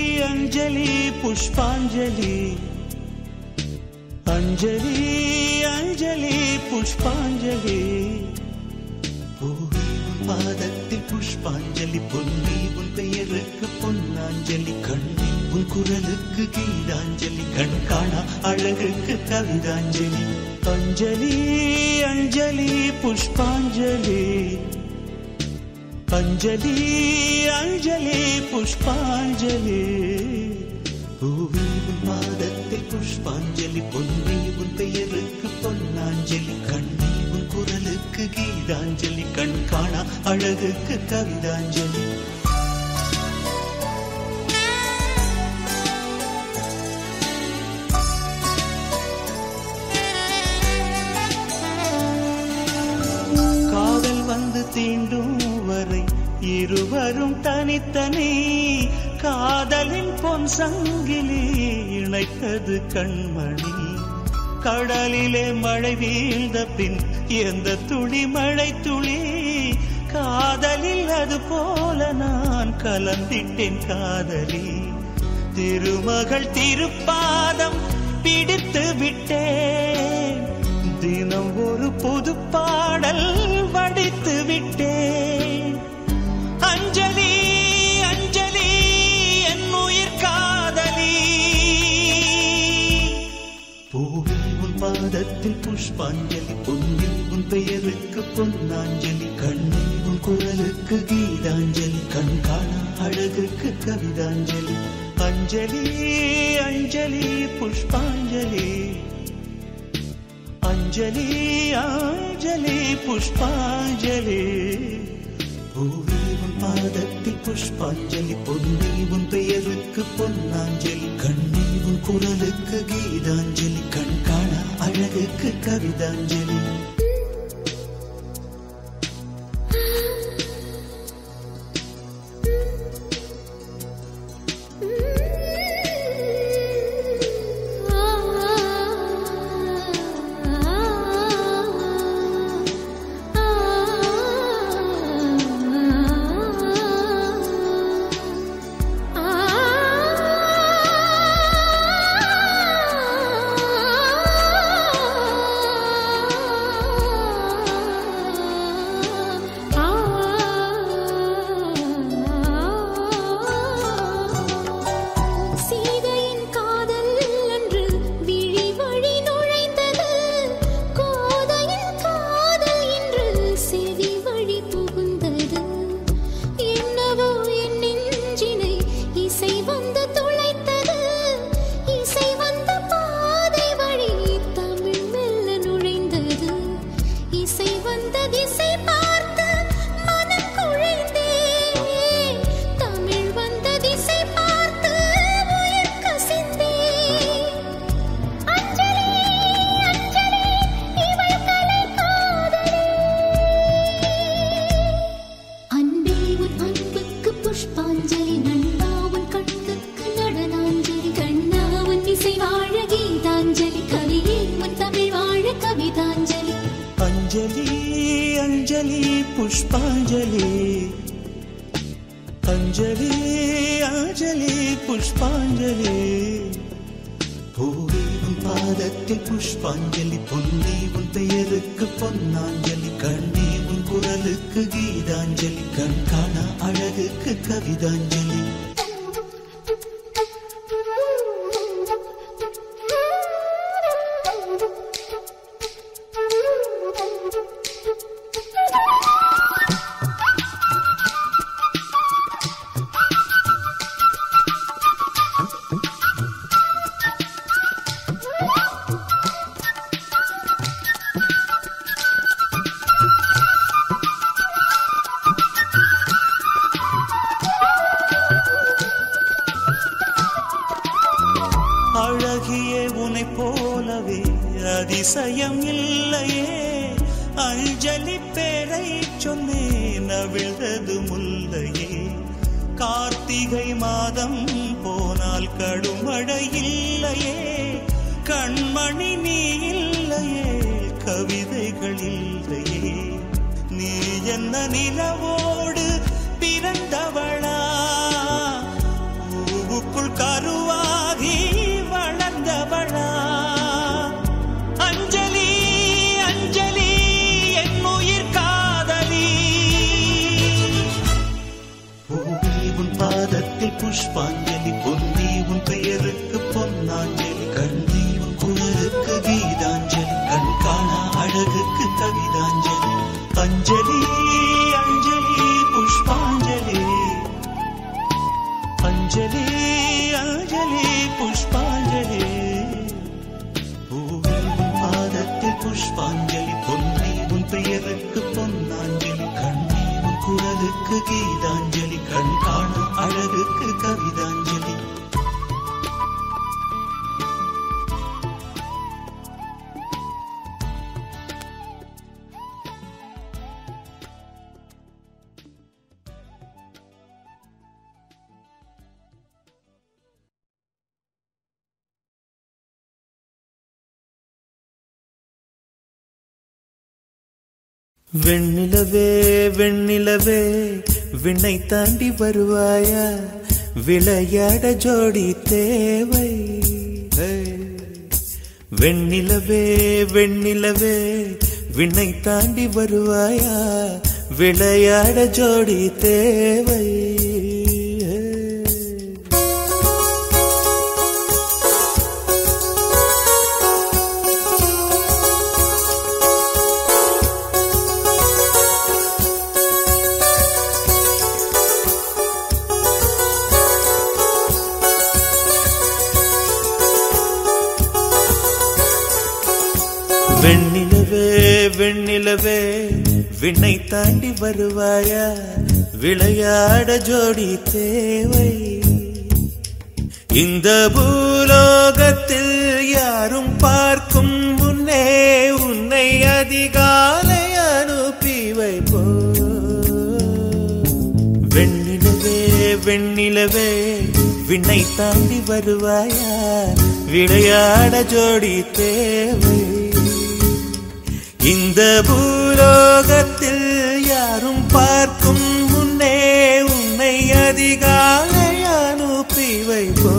अंजलि पुष्पांजलि अंजलि अंजलि पुष्पांजलि பூவே உன் பாதத்தில் புஷ்பாஞ்சலி பொன்னி உன் பெயர் பெயருக்கு பொன்னாஞ்சலி கண்ணே உன் குரலுக்கு கீதாஞ்சலி கண் காணா அழகுக்கு கவிதாஞ்சலி அஞ்சலி அஞ்சலி புஷ்பாஞ்சலி அஞ்சலி அஞ்சலி புஷ்பாஞ்சலி பூவே உன் பாதத்தில் புஷ்பாஞ்சலி பொன்னே உன் பெயருக்கு பொன்னாஞ்சலி கண்ணே உன் குரலுக்கு கீதாஞ்சலி கண் காணா அழகுக்கு கவிதாஞ்சலி காதல் வந்து தீண்டும் வரை இருவரும் தனித்தனி காதலின் பொன் சங்கிலி இணைத்தது கண்மணி கடலிலே மழை வீழ்ந்த பின் எந்த துளி மழை துளி காதலில் அது போல நான் கலந்திட்டேன் காதலி திருமகள் திருப்பாதம் பிடித்து விட்டேன் தினம் ஒரு புது பாடல் வடித்து விட்டேன் அஞ்சலி அஞ்சலி என் உயிர் காதலி பூவே உன் பாதத்தில் புஷ்பாஞ்சலி பொன்னில் உன் பெயருக்கு பொன்னாஞ்சலி கண்ணே உன் குரலுக்கு கீதாஞ்சலி கண் காணா அழகுக்கு கவிதாஞ்சலி அஞ்சலி அஞ்சலி புஷ்பாஞ்சலி அஞ்சலி அஞ்சலி புஷ்பாஞ்சலி பூவே உன் பாதத்தில் புஷ்பாஞ்சலி பொன்னே உன் பெயருக்கு பொன்னாஞ்சலி கண்ணே உன் குரலுக்கு கீதாஞ்சலி கண் காணா அழகுக்கு கவிதாஞ்சலி पुष्पांजलि अंजलि अंजलि पुष्पांजलि பூவே உன் பாதத்தில் புஷ்பாஞ்சலி பொன்னே உன் பெயருக்கு பொன்னாஞ்சலி கண்ணே உன் குரலுக்கு கீதாஞ்சலி கண் காணா அழகுக்கு கவிதாஞ்சலி அழகியே உன்னை போலவே அதிசயம் இல்லையே அஞ்சலி பேரை சொன்னேன் அவிழ்ந்தது முல்லையே கார்த்திகை மாதம் போனால் கடுமழை இல்லையே கண்மணி நீ இல்லையே கவிதைகள் இல்லையே நீ என்ன நிலவோடு பிறந்தவளா பூவுக்குள் கருவாகி வளர்ந்தவளா அஞ்சலி அஞ்சலி என் உயிர் காதலி பூவே உன் பாத அழகுக்கு கவிதாஞ்சலி. அஞ்சலி அஞ்சலி புஷ்பாஞ்சலி, அஞ்சலி அஞ்சலி புஷ்பாஞ்சலி. பூவில் பாதத்தில் புஷ்பாஞ்சலி, பொன்னி உன் பெயருக்கு பொன்னாஞ்சலி, கண்ணி உன் குரலுக்கு கீதாஞ்சலி, கண் காணும் அழகுக்கு கவிதாஞ்சலி. வெண்ணிலவே வெண்ணிலவே விண்ணை தாண்டி வருவாயா, விளையாட ஜோடி தேவை. வெண்ணிலவே வெண்ணிலவே விண்ணை தாண்டி வருவாயா, விளையாட ஜோடி தேவை. வெண்ணிலவே வெண்ணிலவே விண்ணை தாண்டி வருவாயா, விளையாட ஜோடி தேவை. இந்த பூலோகத்தில் யாரும் பார்க்கும் முன்னே உன்னை அதிகாலை அனுப்பி வைப்போ. வெண்ணிலவே வெண்ணிலவே விண்ணை தாண்டி வருவாயா, விளையாட ஜோடி தேவை. இந்த பூலோகத்தில் யாரும் பார்க்கும் முன்னே உன்னை அதிகாலை அனுப்பி வைப்போ.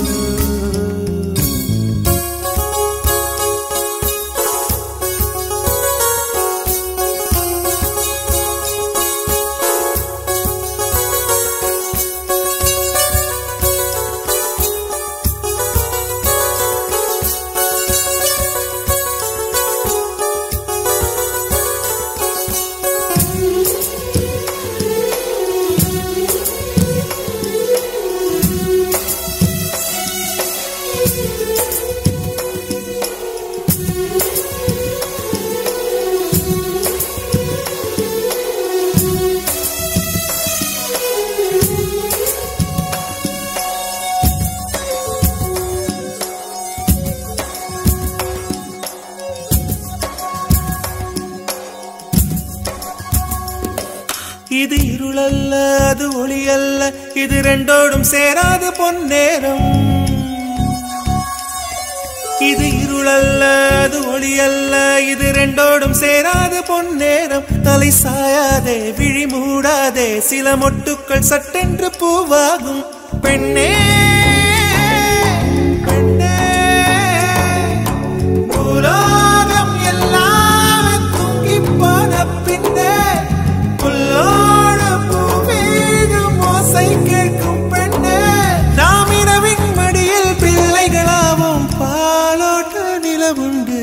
இது இருளல்ல அது ஒளி அல்ல, இது ரெண்டோடும் சேராத பொன்னேரம். இது இருளல்ல அது ஒளி அல்ல, இது ரெண்டோடும் சேராத பொன்னேரம். தலை சாயாதே விழி மூடாதே, சில மொட்டுக்கள் சட்டென்று பூவாகும். பெண்ணே பெண்ணே பூலோகம் எல்லாம் தூங்கி போன பின்னே புல்லோடு பூவீகம் ஓசை கேட்கும் பெண்ணே. நாம் இரவின் மடியில் பிள்ளைகளாவும் பாலோட்ட நிலவுண்டு.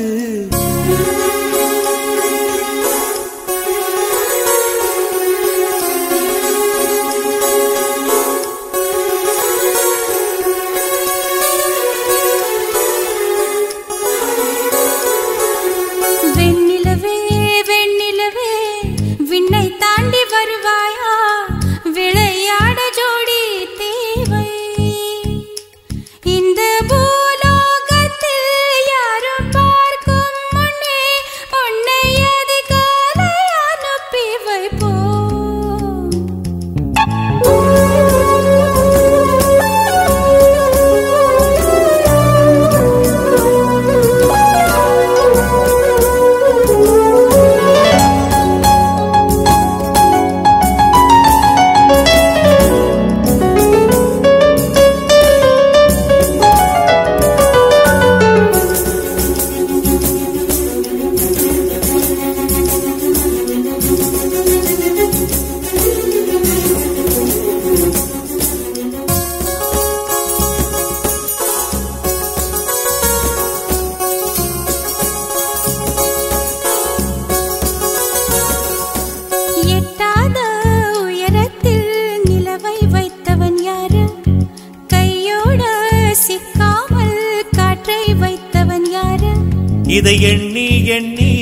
இதை எண்ணி எண்ணி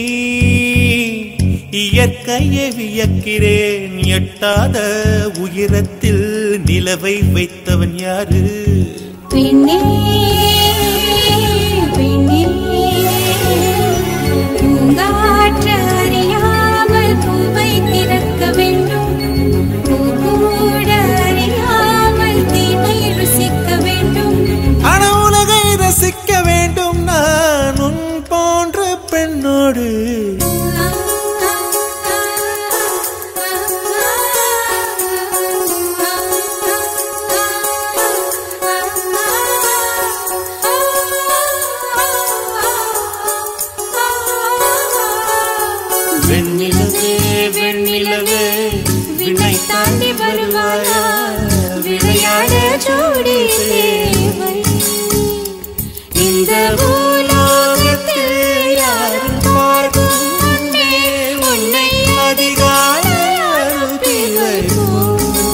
இயற்கையை வியக்கிறேன். எட்டாத உயரத்தில் நிலவை வைத்தவன் யாரு? பெண்ணே பெண்ணே பூங்காற்று அறியாமல் பூவை திறக்க வேண்டும். பூக்கூட அறியாமல் தீமை ருசிக்க வேண்டும். ஆன உலகை ரசிக்க வேண்டும் நான் உன் போன்ற பெண்ணோடு. வெண்ணிலவே வெண்ணிலவே விண்ணை தாண்டி வருவாயா? விளையாட ஜோடி தேவை. இந்த பூலோகத்தில் யாரும் பார்க்கும் முன்னே உன்னை அதிகாலை அனுப்பி வைப்போம்.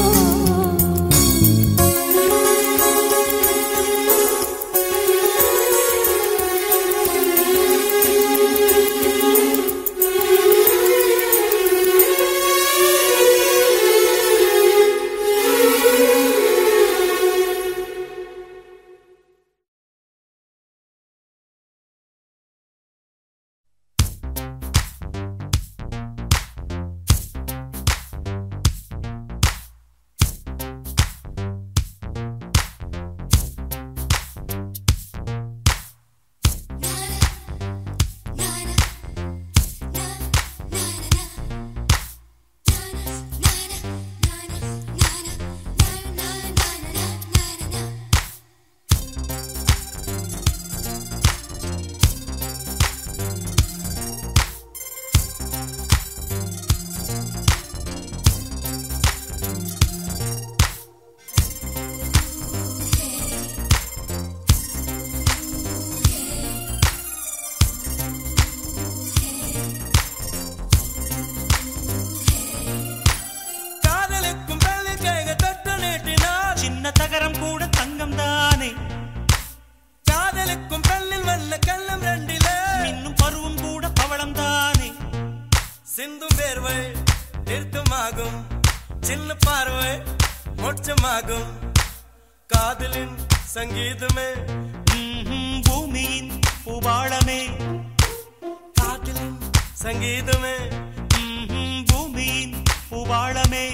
சிந்தும் வேர்வை நிறுத்தமாகும், சின்ன பார்வை மோட்சமாகும். காதலின் சங்கீதமே பூமியின் பூபாளமே. காதலின் சங்கீதமே பூமியின் பூபாளமே.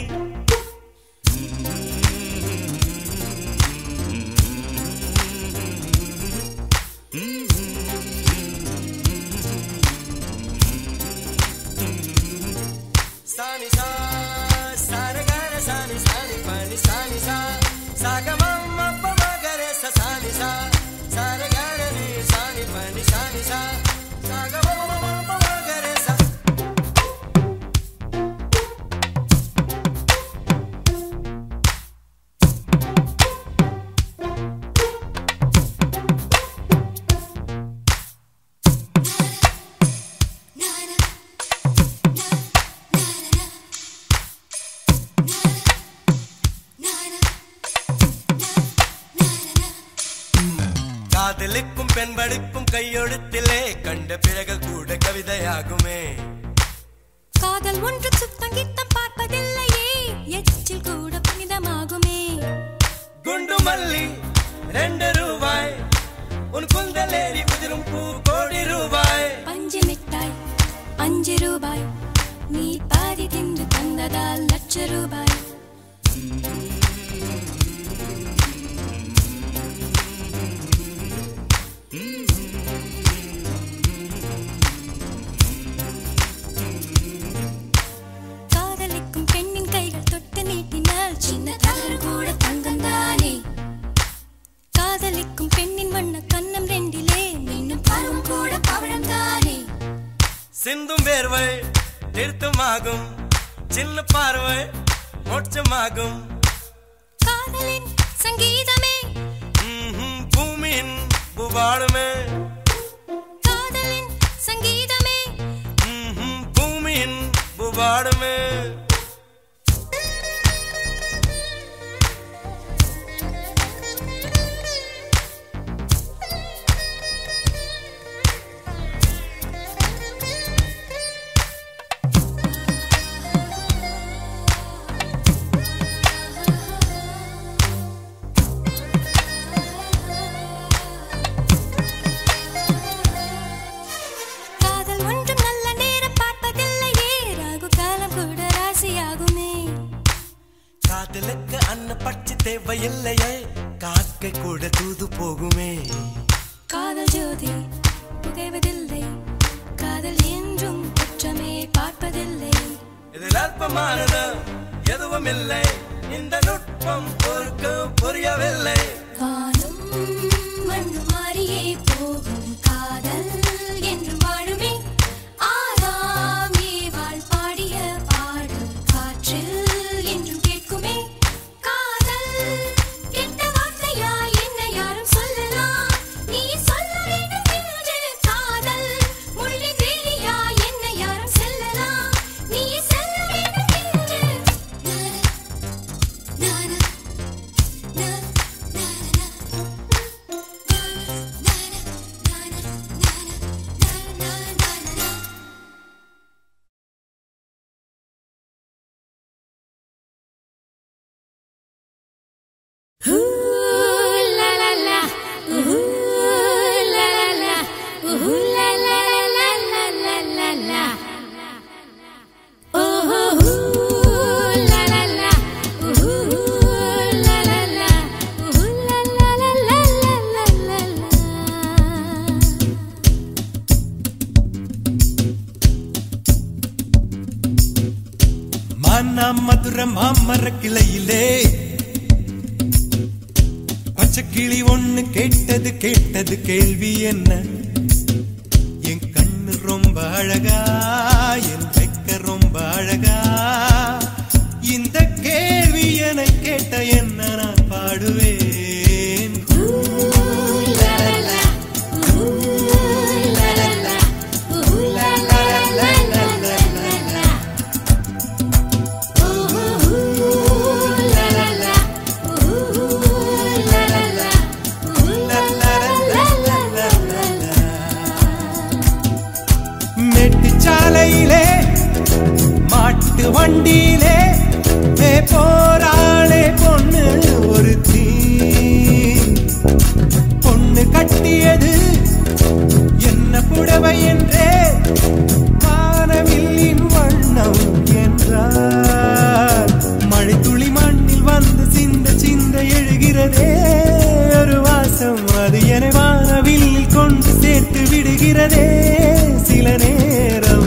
Sani sa, sa re ga re sa ni sa ni pa ni sa ni sa, sa ga ma ma pa ma ga re sa sa ni sa, sa re ga re ni sa ni pa ni sa ni sa, sa ga ma ma ma pa ma ga re sa. காதலுக்கும் பெண்படுக்கும் கையெழுத்திலே கண்ட பிறகு கூட கவிதையாகுமே. காதல் ஒன்று சுத்தங்கித்தம் பார்ப்பதில்லையே, எச்சில் கூட புனிதமாகுமே. குண்டு மல்லி ரெண்டு ரூபாய், உன் குந்தலேறி குதிரும் பூ கோடி ரூபாய். பஞ்சு மிட்டாய் அஞ்சு ரூபாய், நீ பாதி தின்று தந்ததால் லட்ச ரூபாய். காதலிக்கும் பெண்ணின் கைகள் தொட்டு நீட்டினால் சின்ன தவறு கூட தங்கம் தானே. காதலிக்கும் பெண்ணின் வண்ண கண்ணம் ரெண்டிலே மீண்டும் பருவம் கூட பவழம் தானே. சிந்தும் வேர்வை நிறுத்தமாகும், சின்ன பார்வை மோட்சமாகும். காதலின் சங்கீதமே பூமியின் பூபாளமே. காதலின் சங்கீதமே பூமியின் பூபாளமே. இப்ப இல்லையே காக்கை கூட தூது போகுமே காதல் ஜோதி புகைவதில்லை காதல் என்றும் குற்றமே பார்ப்பதில்லை இதில் அற்பமானது எதுவும் இல்லை இந்த நுட்பம் பொறுக்க புரியவில்லை வானும் மண்ணு மாறியே போகும் காதல் என்றும் வாழுமே ஆதாமே வாழ் பாடிய பாடும் காற்றில் என்றும் கேட்குமே காதல் கெட்ட வார்த்தையா என்ன யாரும் சொல்லலாம் நீ சொல்ல வேண்டும் என்று காதல் முள்ளி வேலியா என்ன யாரும் செல்லலாம் நீ செல்ல வேண்டும் என்று நானா மதுர மாமர கிளையிலே பச்சை கிளி ஒண்ணு கேட்டது கேட்டது கேள்வி என்ன என் கண்ணு ரொம்ப அழகா என் வெக்க ரொம்ப அழகா இந்த கேள்வி என கேட்ட என்ன நான் பாடுவேன் சாலையிலே மாட்டு வண்டியிலே போராளே பொண்ணு ஒரு தீ பொண்ணு கட்டியது என்ன புடவை என்றே வானவில்லின் வண்ணம் என்றார் மழை துளி மண்ணில் வந்து சிந்த சிந்த எழுகிறதே ஒரு வாசம் அது என வானவில்லில் கொண்டு சேர்த்து விடுகிறதே சில நேரம்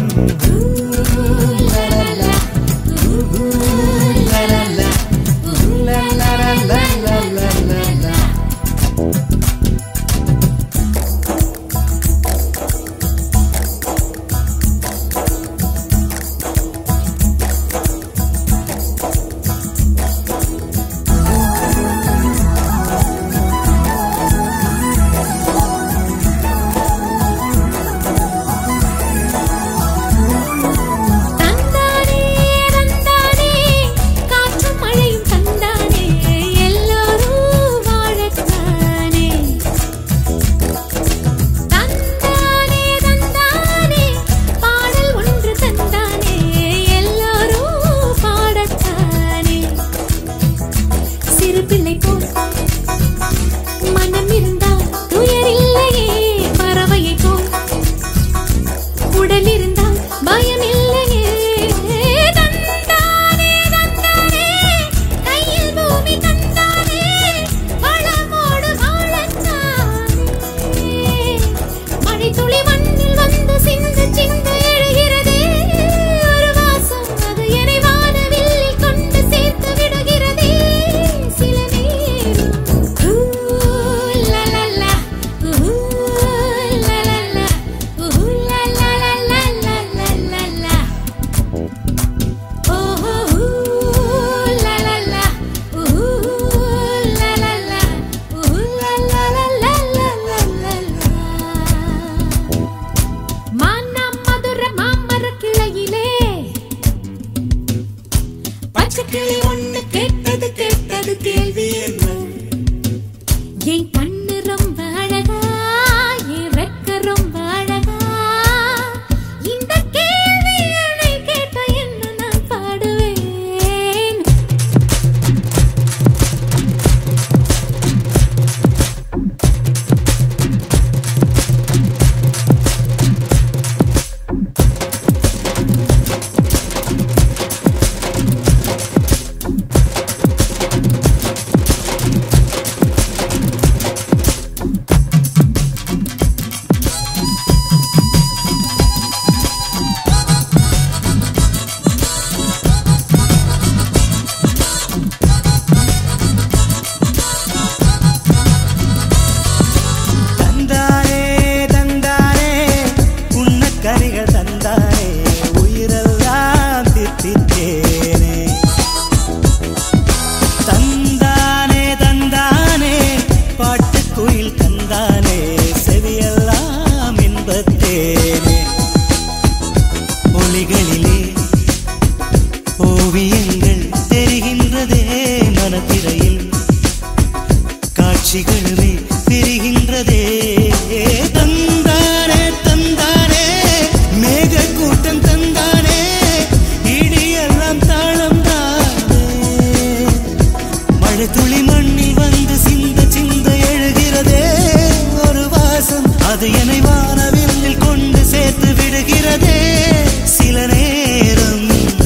கூட்டம் தந்தானே இடியெல்லாம் தாளம் தானே மழை துளி மண்ணில் வந்து சிந்த சிந்த எழுகிறதே ஒரு வாசம் அது என்னை வானவில்லில் கொண்டு சேர்த்து விடுகிறதே சில நேரம்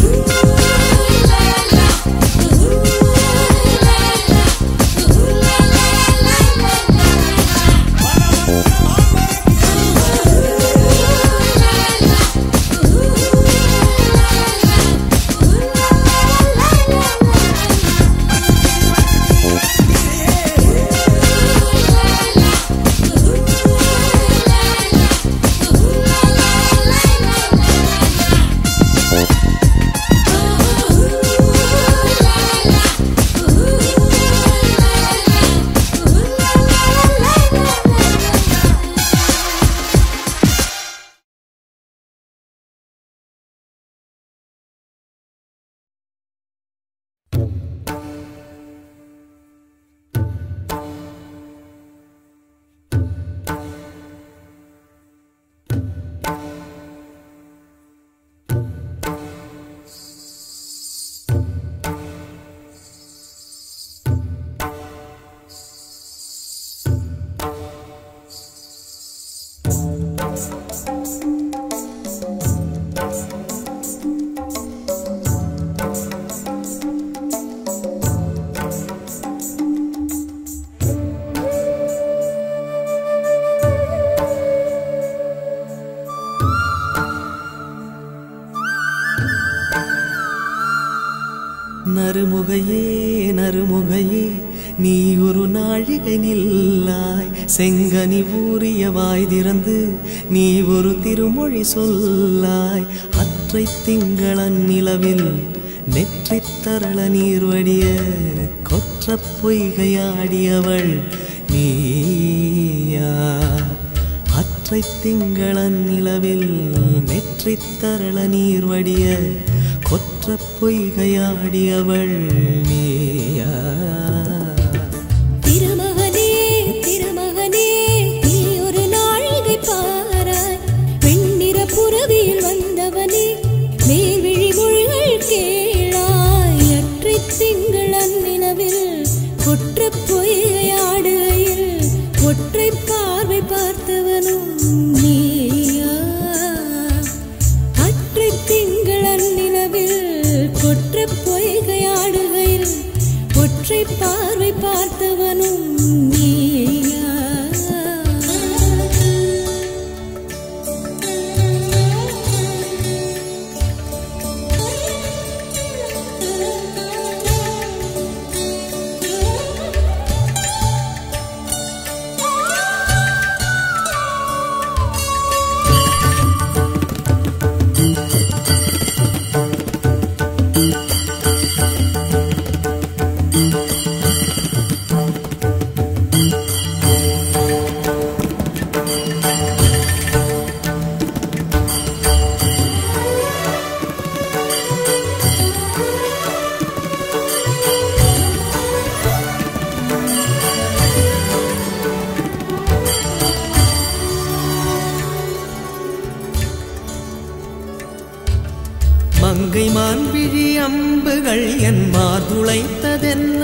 நறுமுகையே நறுமுகையே நீ ஒரு நாழிகை நில்லாய் செங்கனி ஊறிய வாய் திறந்து நீ ஒரு திருமொழி சொல்லாய் அற்றை திங்களன் நிலவில் நெற்றி தரள நீர் வடிய கொற்ற பொய்கையாடியவள் நீயா அற்றை திங்களன் நிலவில் நெற்றி தரள நீர் வடிய கொற்ற பொய்கையாடியவள் நீயா திருமகனே திருமகனே நீ ஒரு நாழிகை பாராய் வெண்ணிற புறவியில் வந்தவனே மேல்விழி மொழிகள் கேளாய் அற்றை திங்களன் நிலவில் கொற்ற பொய்கையாடுகையில் ஒற்றை பார்வை பார்த்தவனும் நீயா அற்றை திங்களன் நிலவில் கொற்ற பொய்கையாடுகையில் ஒற்றை பார்வை பார்த்தவனும் நீயா மங்கை மான்விழி அம்புகள் என் மார்துளைத்ததென்ன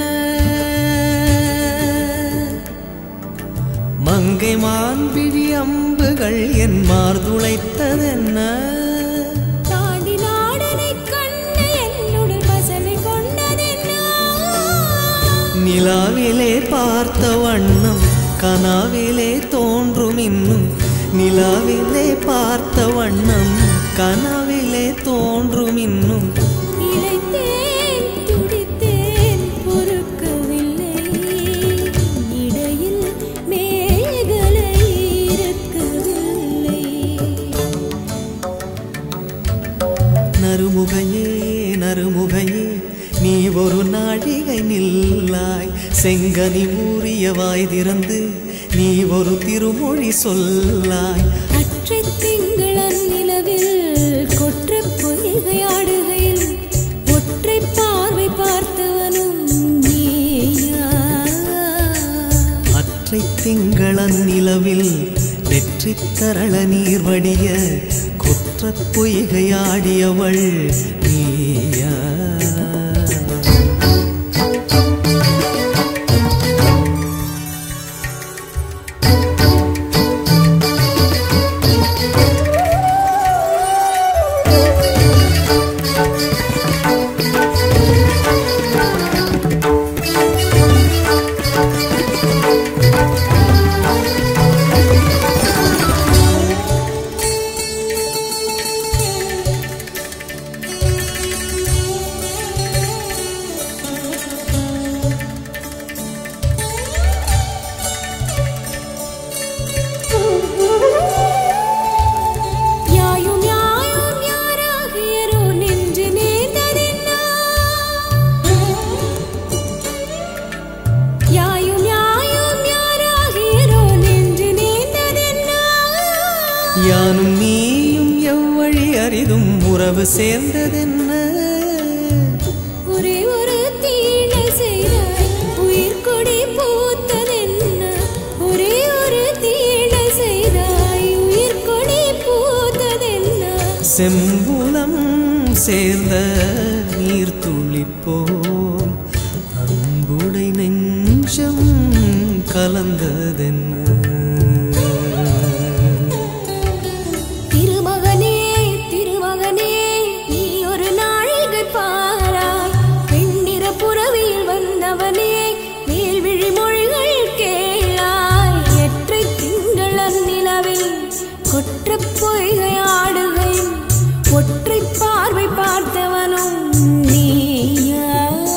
மங்கை மான்விழி அம்புகள் என் மார்துளைத்ததென்ன தாண்டி நாடனை கண்டு என்னுடன் பசலை கொண்டதென்ன நிலாவிலே பார்த்த வண்ணம் கனாவிலே தோன்றும் இன்னும் நிலாவிலே பார்த்த வண்ணம் கனவிலே தோன்றும் இன்னும் இளைத்தேன் துடித்தேன் பொறுக்கவில்லை இடையில் மேகலை இருக்கவில்லை நறுமுகையே நறுமுகையே நீ ஒரு நாழிகை நில்லாய் செங்கனி ஊறிய வாய் திறந்து நீ ஒரு திருமொழி சொல்லாய் அற்றை திங்களன் நிலவில் கொற்ற பொய்கையாடுகையில் ஒற்றை பார்வை பார்த்தவனும் நீயா அற்றை திங்களன் நிலவில் வெற்றி தரள நீர் வடிய கொற்ற கொற்ற பொய்கையாடியவள் நீயா? யானும் நீயும் எவ்வழி அறிதும் உறவு சேர்ந்ததென்ன? ஒரே ஒரு தீழ செய்தாய் உயிர் கொடி பூத்ததென்ன? ஒரே ஒரு தீழ செய்தாய் உயிர் கொடி பூத்ததென்ன? செம்புலம் சேர்ந்த நீர் துளிப்போம் அன்புடை நெஞ்சம் கலந்ததென்ன? ஒற்றை பார்வை பார்த்தவனும் நீயா?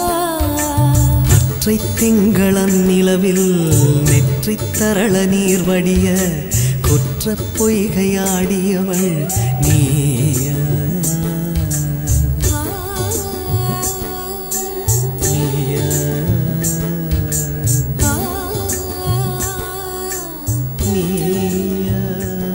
அற்றை திங்களன் நிலவில் நெற்றி தரள நீர் வடிய கொற்ற பொய்கையாடியவள் நீயா? நீயா? நீயா?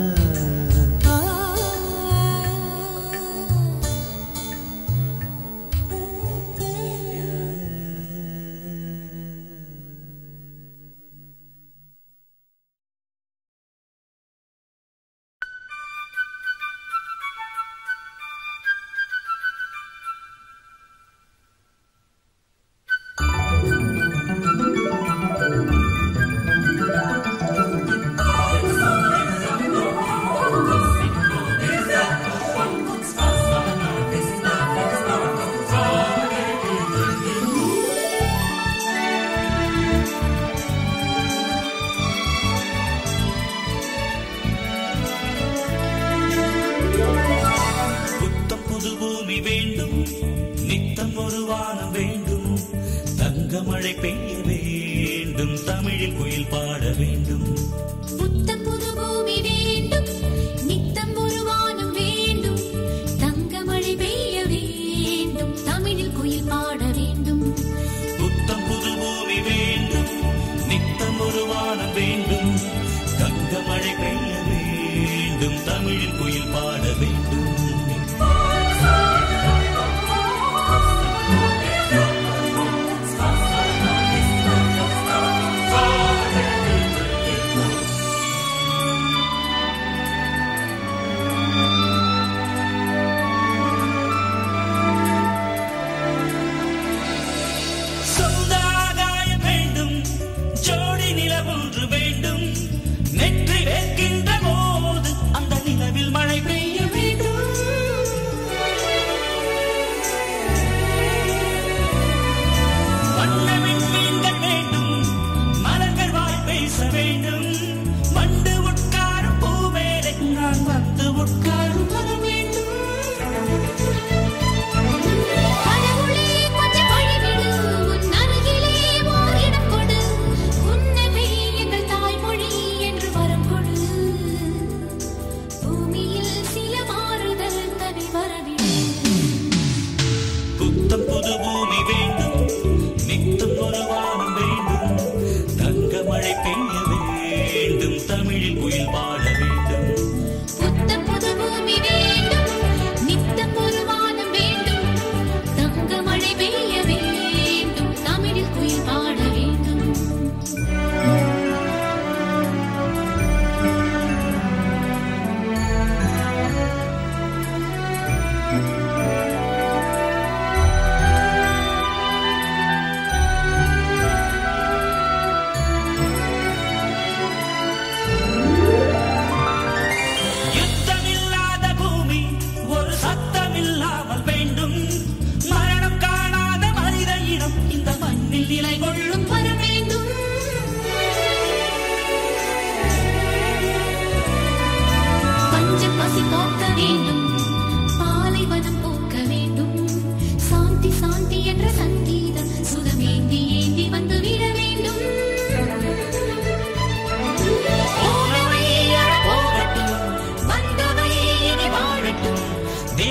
மழை பெய்ய வேண்டும், தமிழில் குயில் பாட வேண்டும். புத்தம் புது பூமி வேண்டும், நித்தம் ஒரு வானம் வேண்டும். தங்க மழை பெய்ய வேண்டும், தமிழில் குயில் பாட வேண்டும். புத்தம் புது பூமி வேண்டும், நித்தம் ஒரு வானம் வேண்டும். தங்க மழை பெய்ய வேண்டும், தமிழில் குயில் பாட வேண்டும். Stop, stop, stop, stop, stop, stop, stop, stop, stop, stop, stop, stop, stop, stop,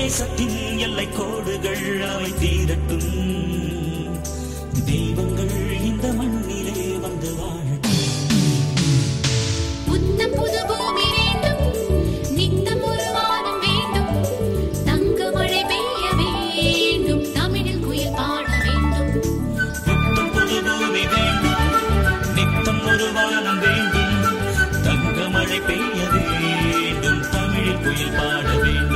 தேசத்தின் எல்லை கோடுகள் அவை தீரட்டும். தெய்வங்கள் இந்த மண்ணிலே வந்து வாழட்டும். புத்தம் புது பூமி வேண்டும், நித்தம் ஒரு வானம் வேண்டும், தங்க மழை பெய்ய வேண்டும், தமிழில் குயில் பாட வேண்டும். புத்தம் புது பூமி வேண்டும், நித்தம் ஒரு வானம் வேண்டும், தங்க மழை பெய்ய வேண்டும், தமிழில் குயில் பாட வேண்டும்.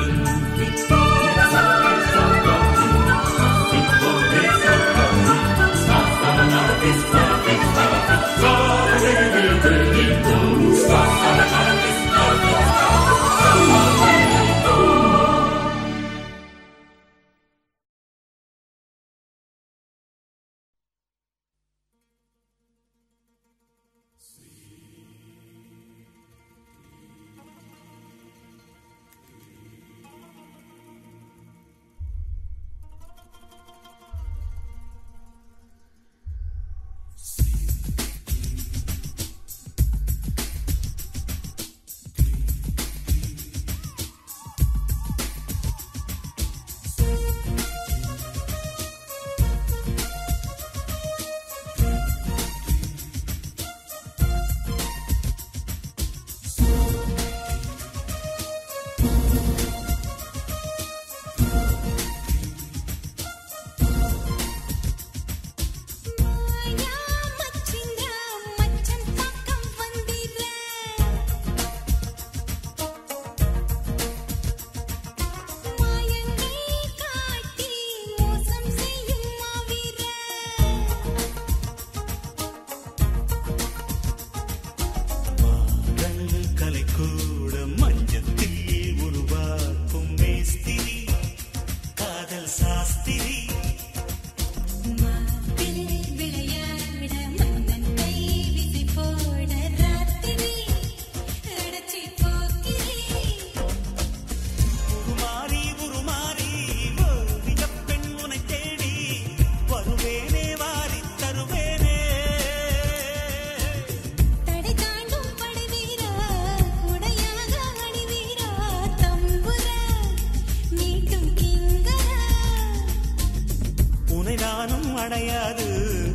அடையாது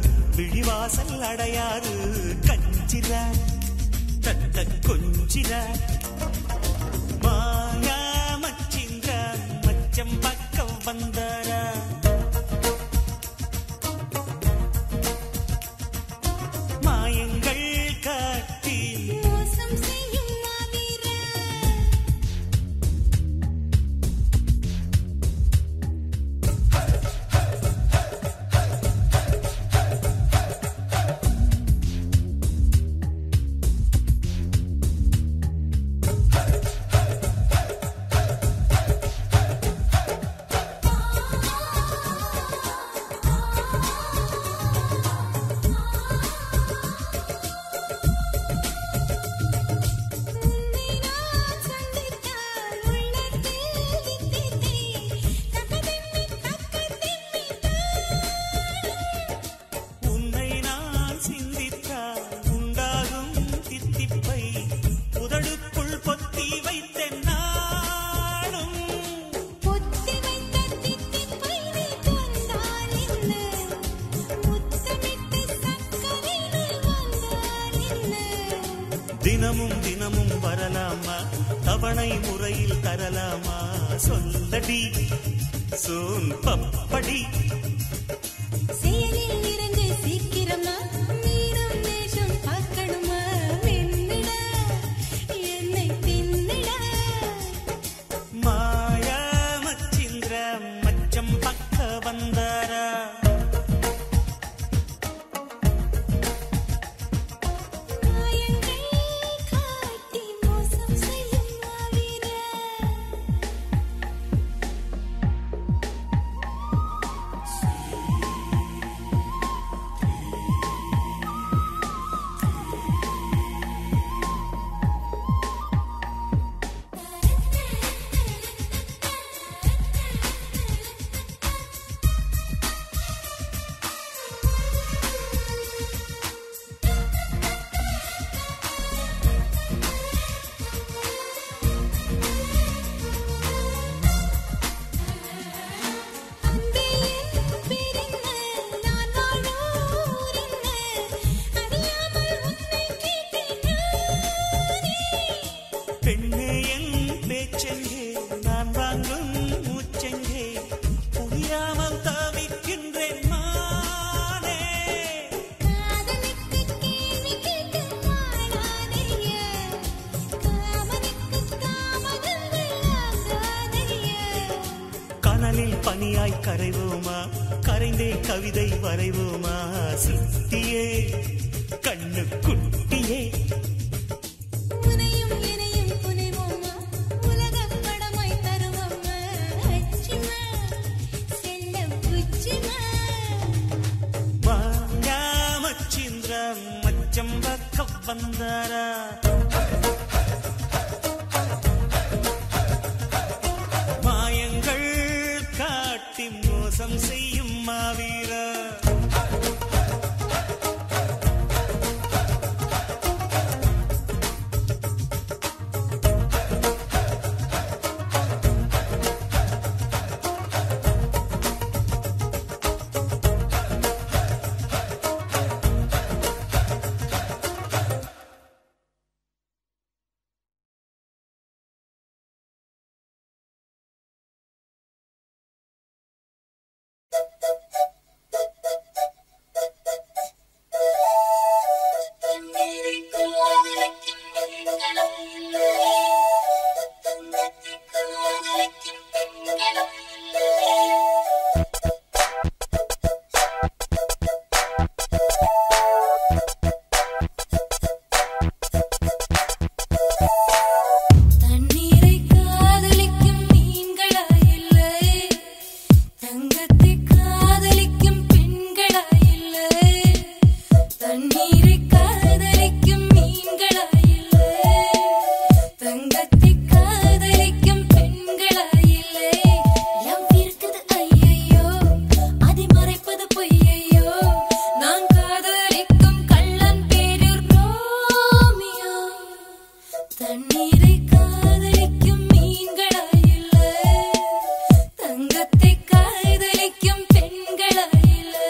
விழிவாசல் அடையாது கஞ்சிர தட்ட கொஞ்சிர மாயா மச்சிந்திர மச்சம் பக்கம் வந்தார மாயங்கள் காட்டி மோசம் செய்யும் மாவீர தினமும் தினமும் வரலாமா தவணை முறையில் தரலாமா சொல்லடி சோன் பப்படி செயலில் இறங்கு சீக்கிரமா மீனம் நேசம் பார்க்கணுமா வெண்ணிட என்னை தின்னிட மாயா மச்சிந்திர மச்சம் பக்க வந்தாரா See கடலில் பனியாய் கரைவோமா கரைந்தே கவிதை வரைவோமா சித்தியே கண்ணு குட்டியே உனையும் இனையும் புனைவோமா உலகக் கடமை தருவோமா அச்சிமா செல்ல புச்சிமா வாங்காமச்சிந்திர மச்சம் பக்க வந்தாரா மாயங்கள் காட்டி மோசம் செய்யும் மாவீரா தண்ணீரை காதலிக்கும் மீன்களா இல்லை தங்கத்தை காதலிக்கும் பெண்களா இல்லை தண்ணீரை காதலிக்கும் மீன்களா இல்லை தங்கத்தை காதலிக்கும் பெண்களா இல்லை லவ் இருக்குது ஐயையோ அதை மறைப்பது பொய்யையோ நான் காதலிக்கும் கள்ளன் பேரூர் ரோமியோ தண்ணீரை காதலிக்கும் மீன்களா இல்லை தங்கத்தை காதலிக்கும் பெண்களா இல்லை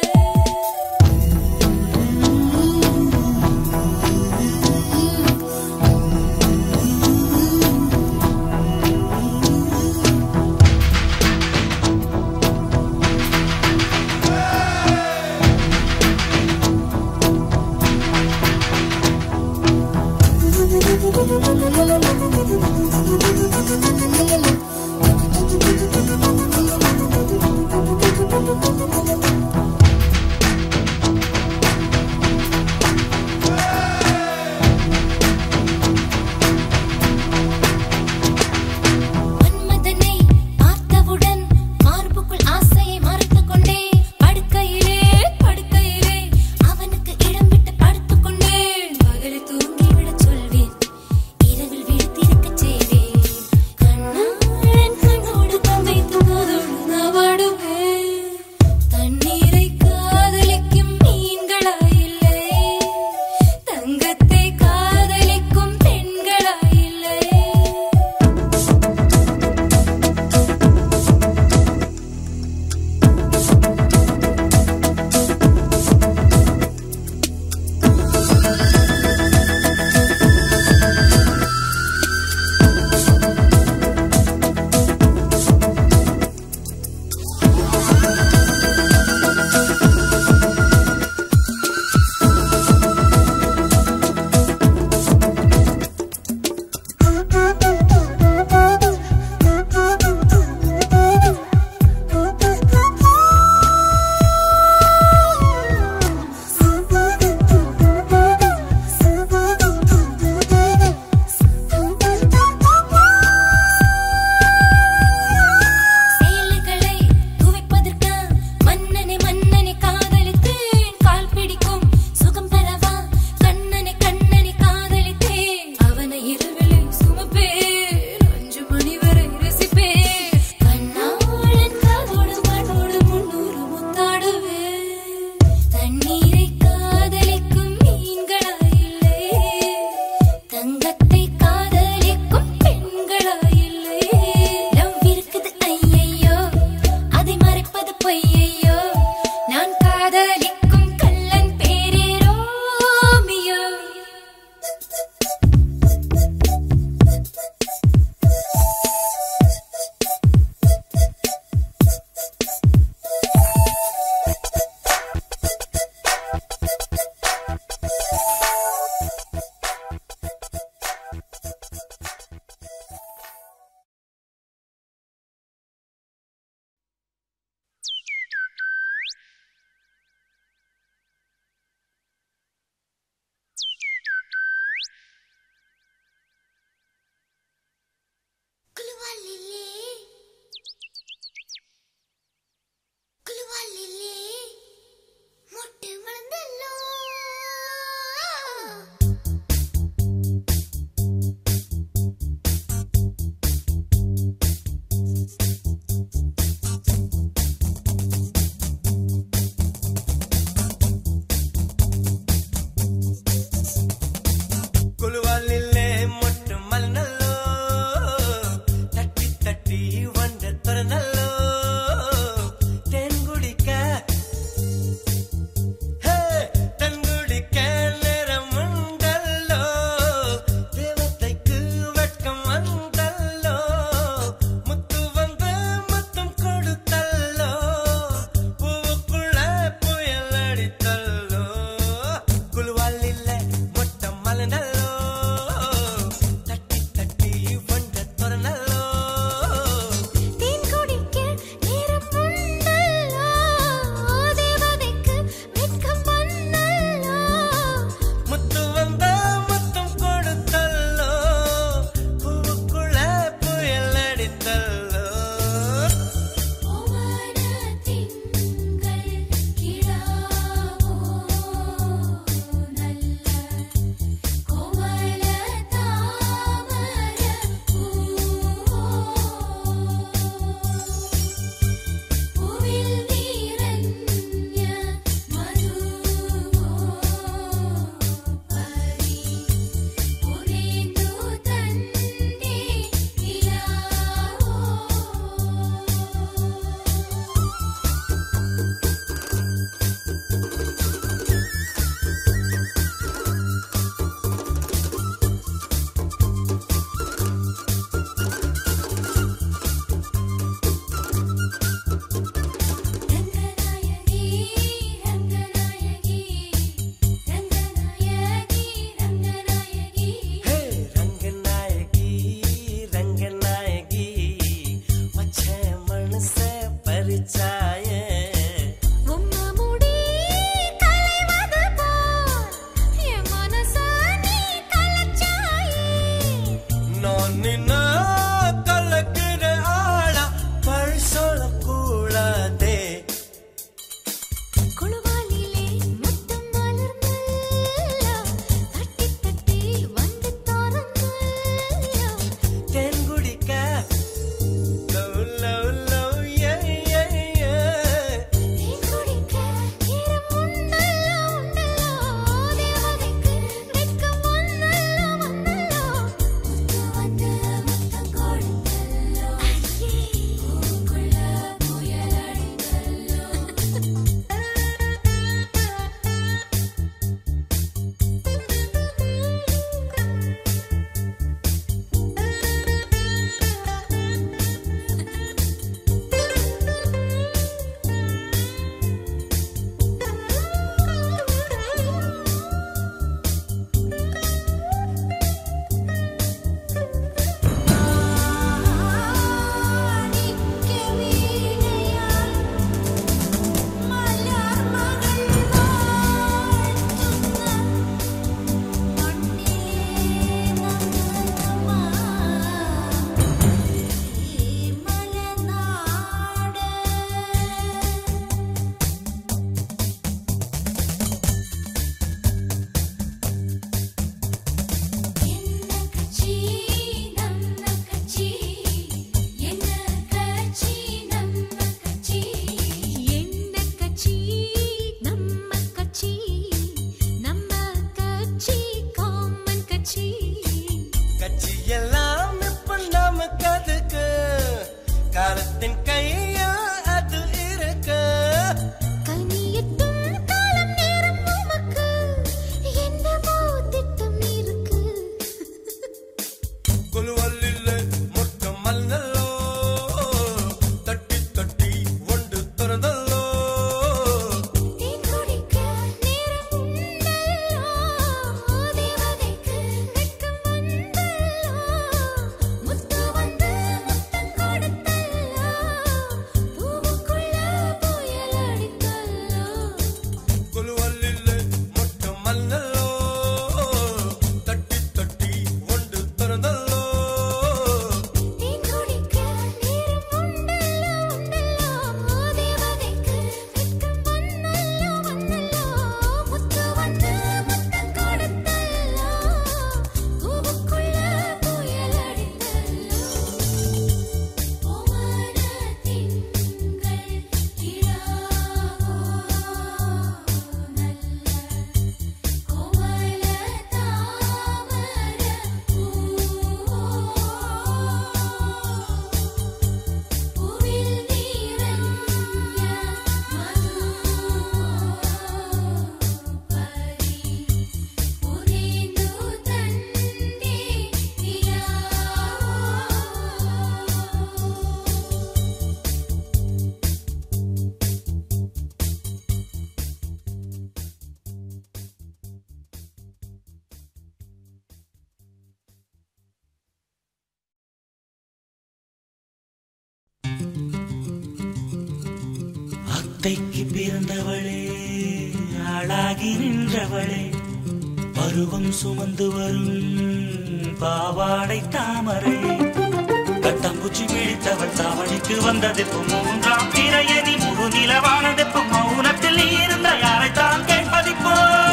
ஒத்தைக்கு பிறந்தவளே ஆளாகி நின்றவளே பருவம் சுமந்து வரும் பாவாடை தாமரை கட்டம்பூச்சி பிடித்தவள் தாவணிக்கு வந்ததெப்பு மூன்றாம் பிறையணி முழு நிலவானதெப்பு மௌனத்தில் நீ இருந்த யாரைத்தான் கேட்பதிப்போ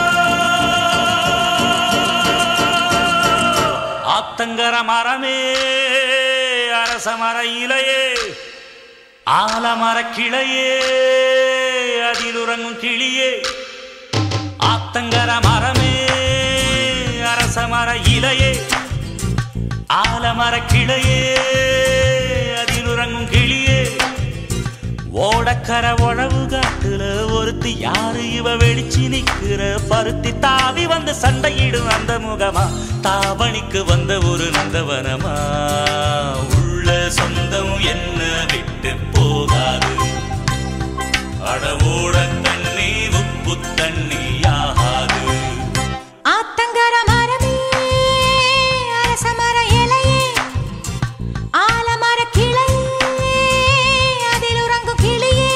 ஆத்தங்கர மரமே அரச மர இலையே ஆலமர கிளையே அதில் உறங்கும் கிளியே ஆத்தங்கர மரமே அரச மர இலையே ஆலமர கிளையே அதில் உறங்கும் கிளியே ஓடக்கர உழவு காட்டுல ஒருத்தி யாரு இவ வெளிச்சி நிக்கிற பருத்தி தாவி வந்து சண்டையிடும் அந்த முகமா தாவணிக்கு வந்த ஒரு நந்தவனமா உள்ள சொந்தம் என்ன விட்டு போகாது அடவோட தண்ணி உப்பு தண்ணி ஆகாது ஆத்தங்கர மரமே அரச மர இலையே ஆலமர கிளையே அதில் உறங்கும் கிளியே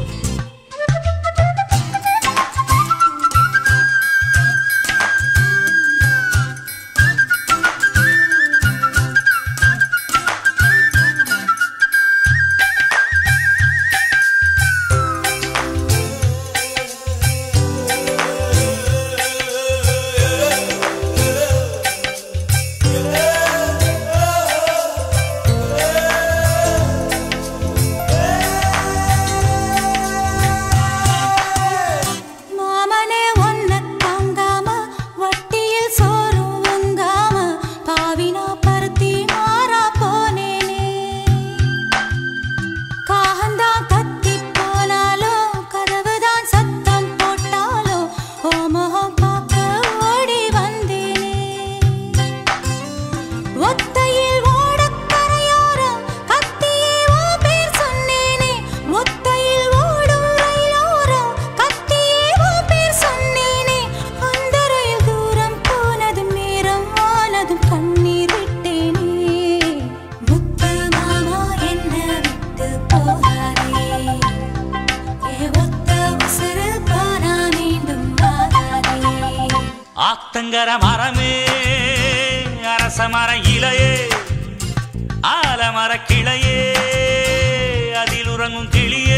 ஆத்தங்கர மரமே அரச மர இலையே ஆலமர கிளையே அதில் உறங்கும் கிளியே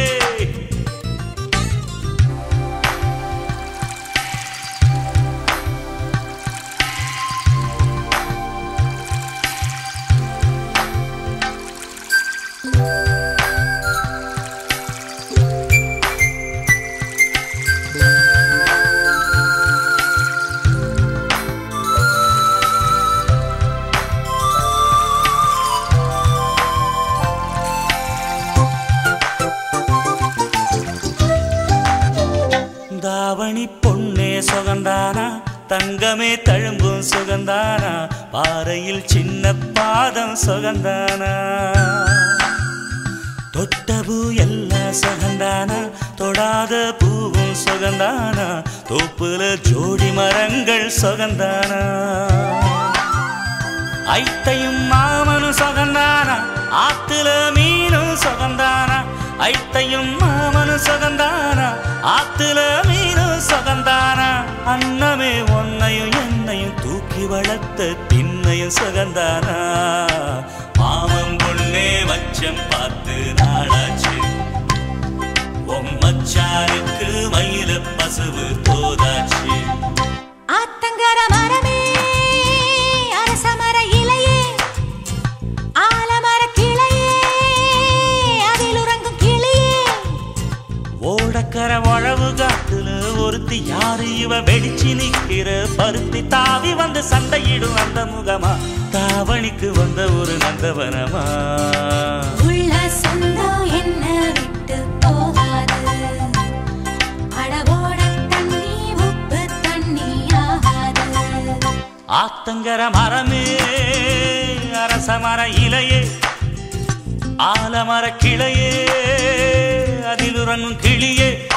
தாவணி பொன்னே சுகந்தானா தங்கமே தழும்பும் சுகந்தானா பாறையில் சின்ன பாதம் சுகந்தானா தொட்டபூ எல்லாம் சுகந்தானா தொடாத பூவும் சுகந்தானா தோப்புல ஜோடி மரங்கள் சுகந்தானா ஐத்தையும் மாமனும் சுகந்தானா ஆத்துல மீனும் சுகந்தானா ஐத்தையும் மாமனும் சுகந்தானா ஆத்துல மீனும் சுகந்தானா அன்னமே ஒன்னையும் என்னையும் தூக்கி வளர்த்த திண்ணையும் சுகந்தானா மாமன் பொண்ணே மச்சம் பார்த்து நாளாச்சு உன் மச்சானுக்கு மயில பசுவு தோதாச்சு ஆத்தங்கர மரமே அரச மர இலையே ஆலமர கிளையே அதில் உறங்கும் கிளியே ஓடக்கர உழவு காட்டுல ஒருத்தி யாரு இவ வெடிச்சு நிக்கிற பருத்தி தாவி வந்து சண்டையிடும் அந்த முகமா தாவணிக்கு வந்த ஒரு நந்தவனமா உள்ள சொந்தம் என்ன விட்டு போகாது அடவோட தண்ணி உப்பு தண்ணி ஆகாது ஆத்தங்கர மரமே அரச மர இலையே ஆலமர கிளையே அதில் உறங்கும் கிளியே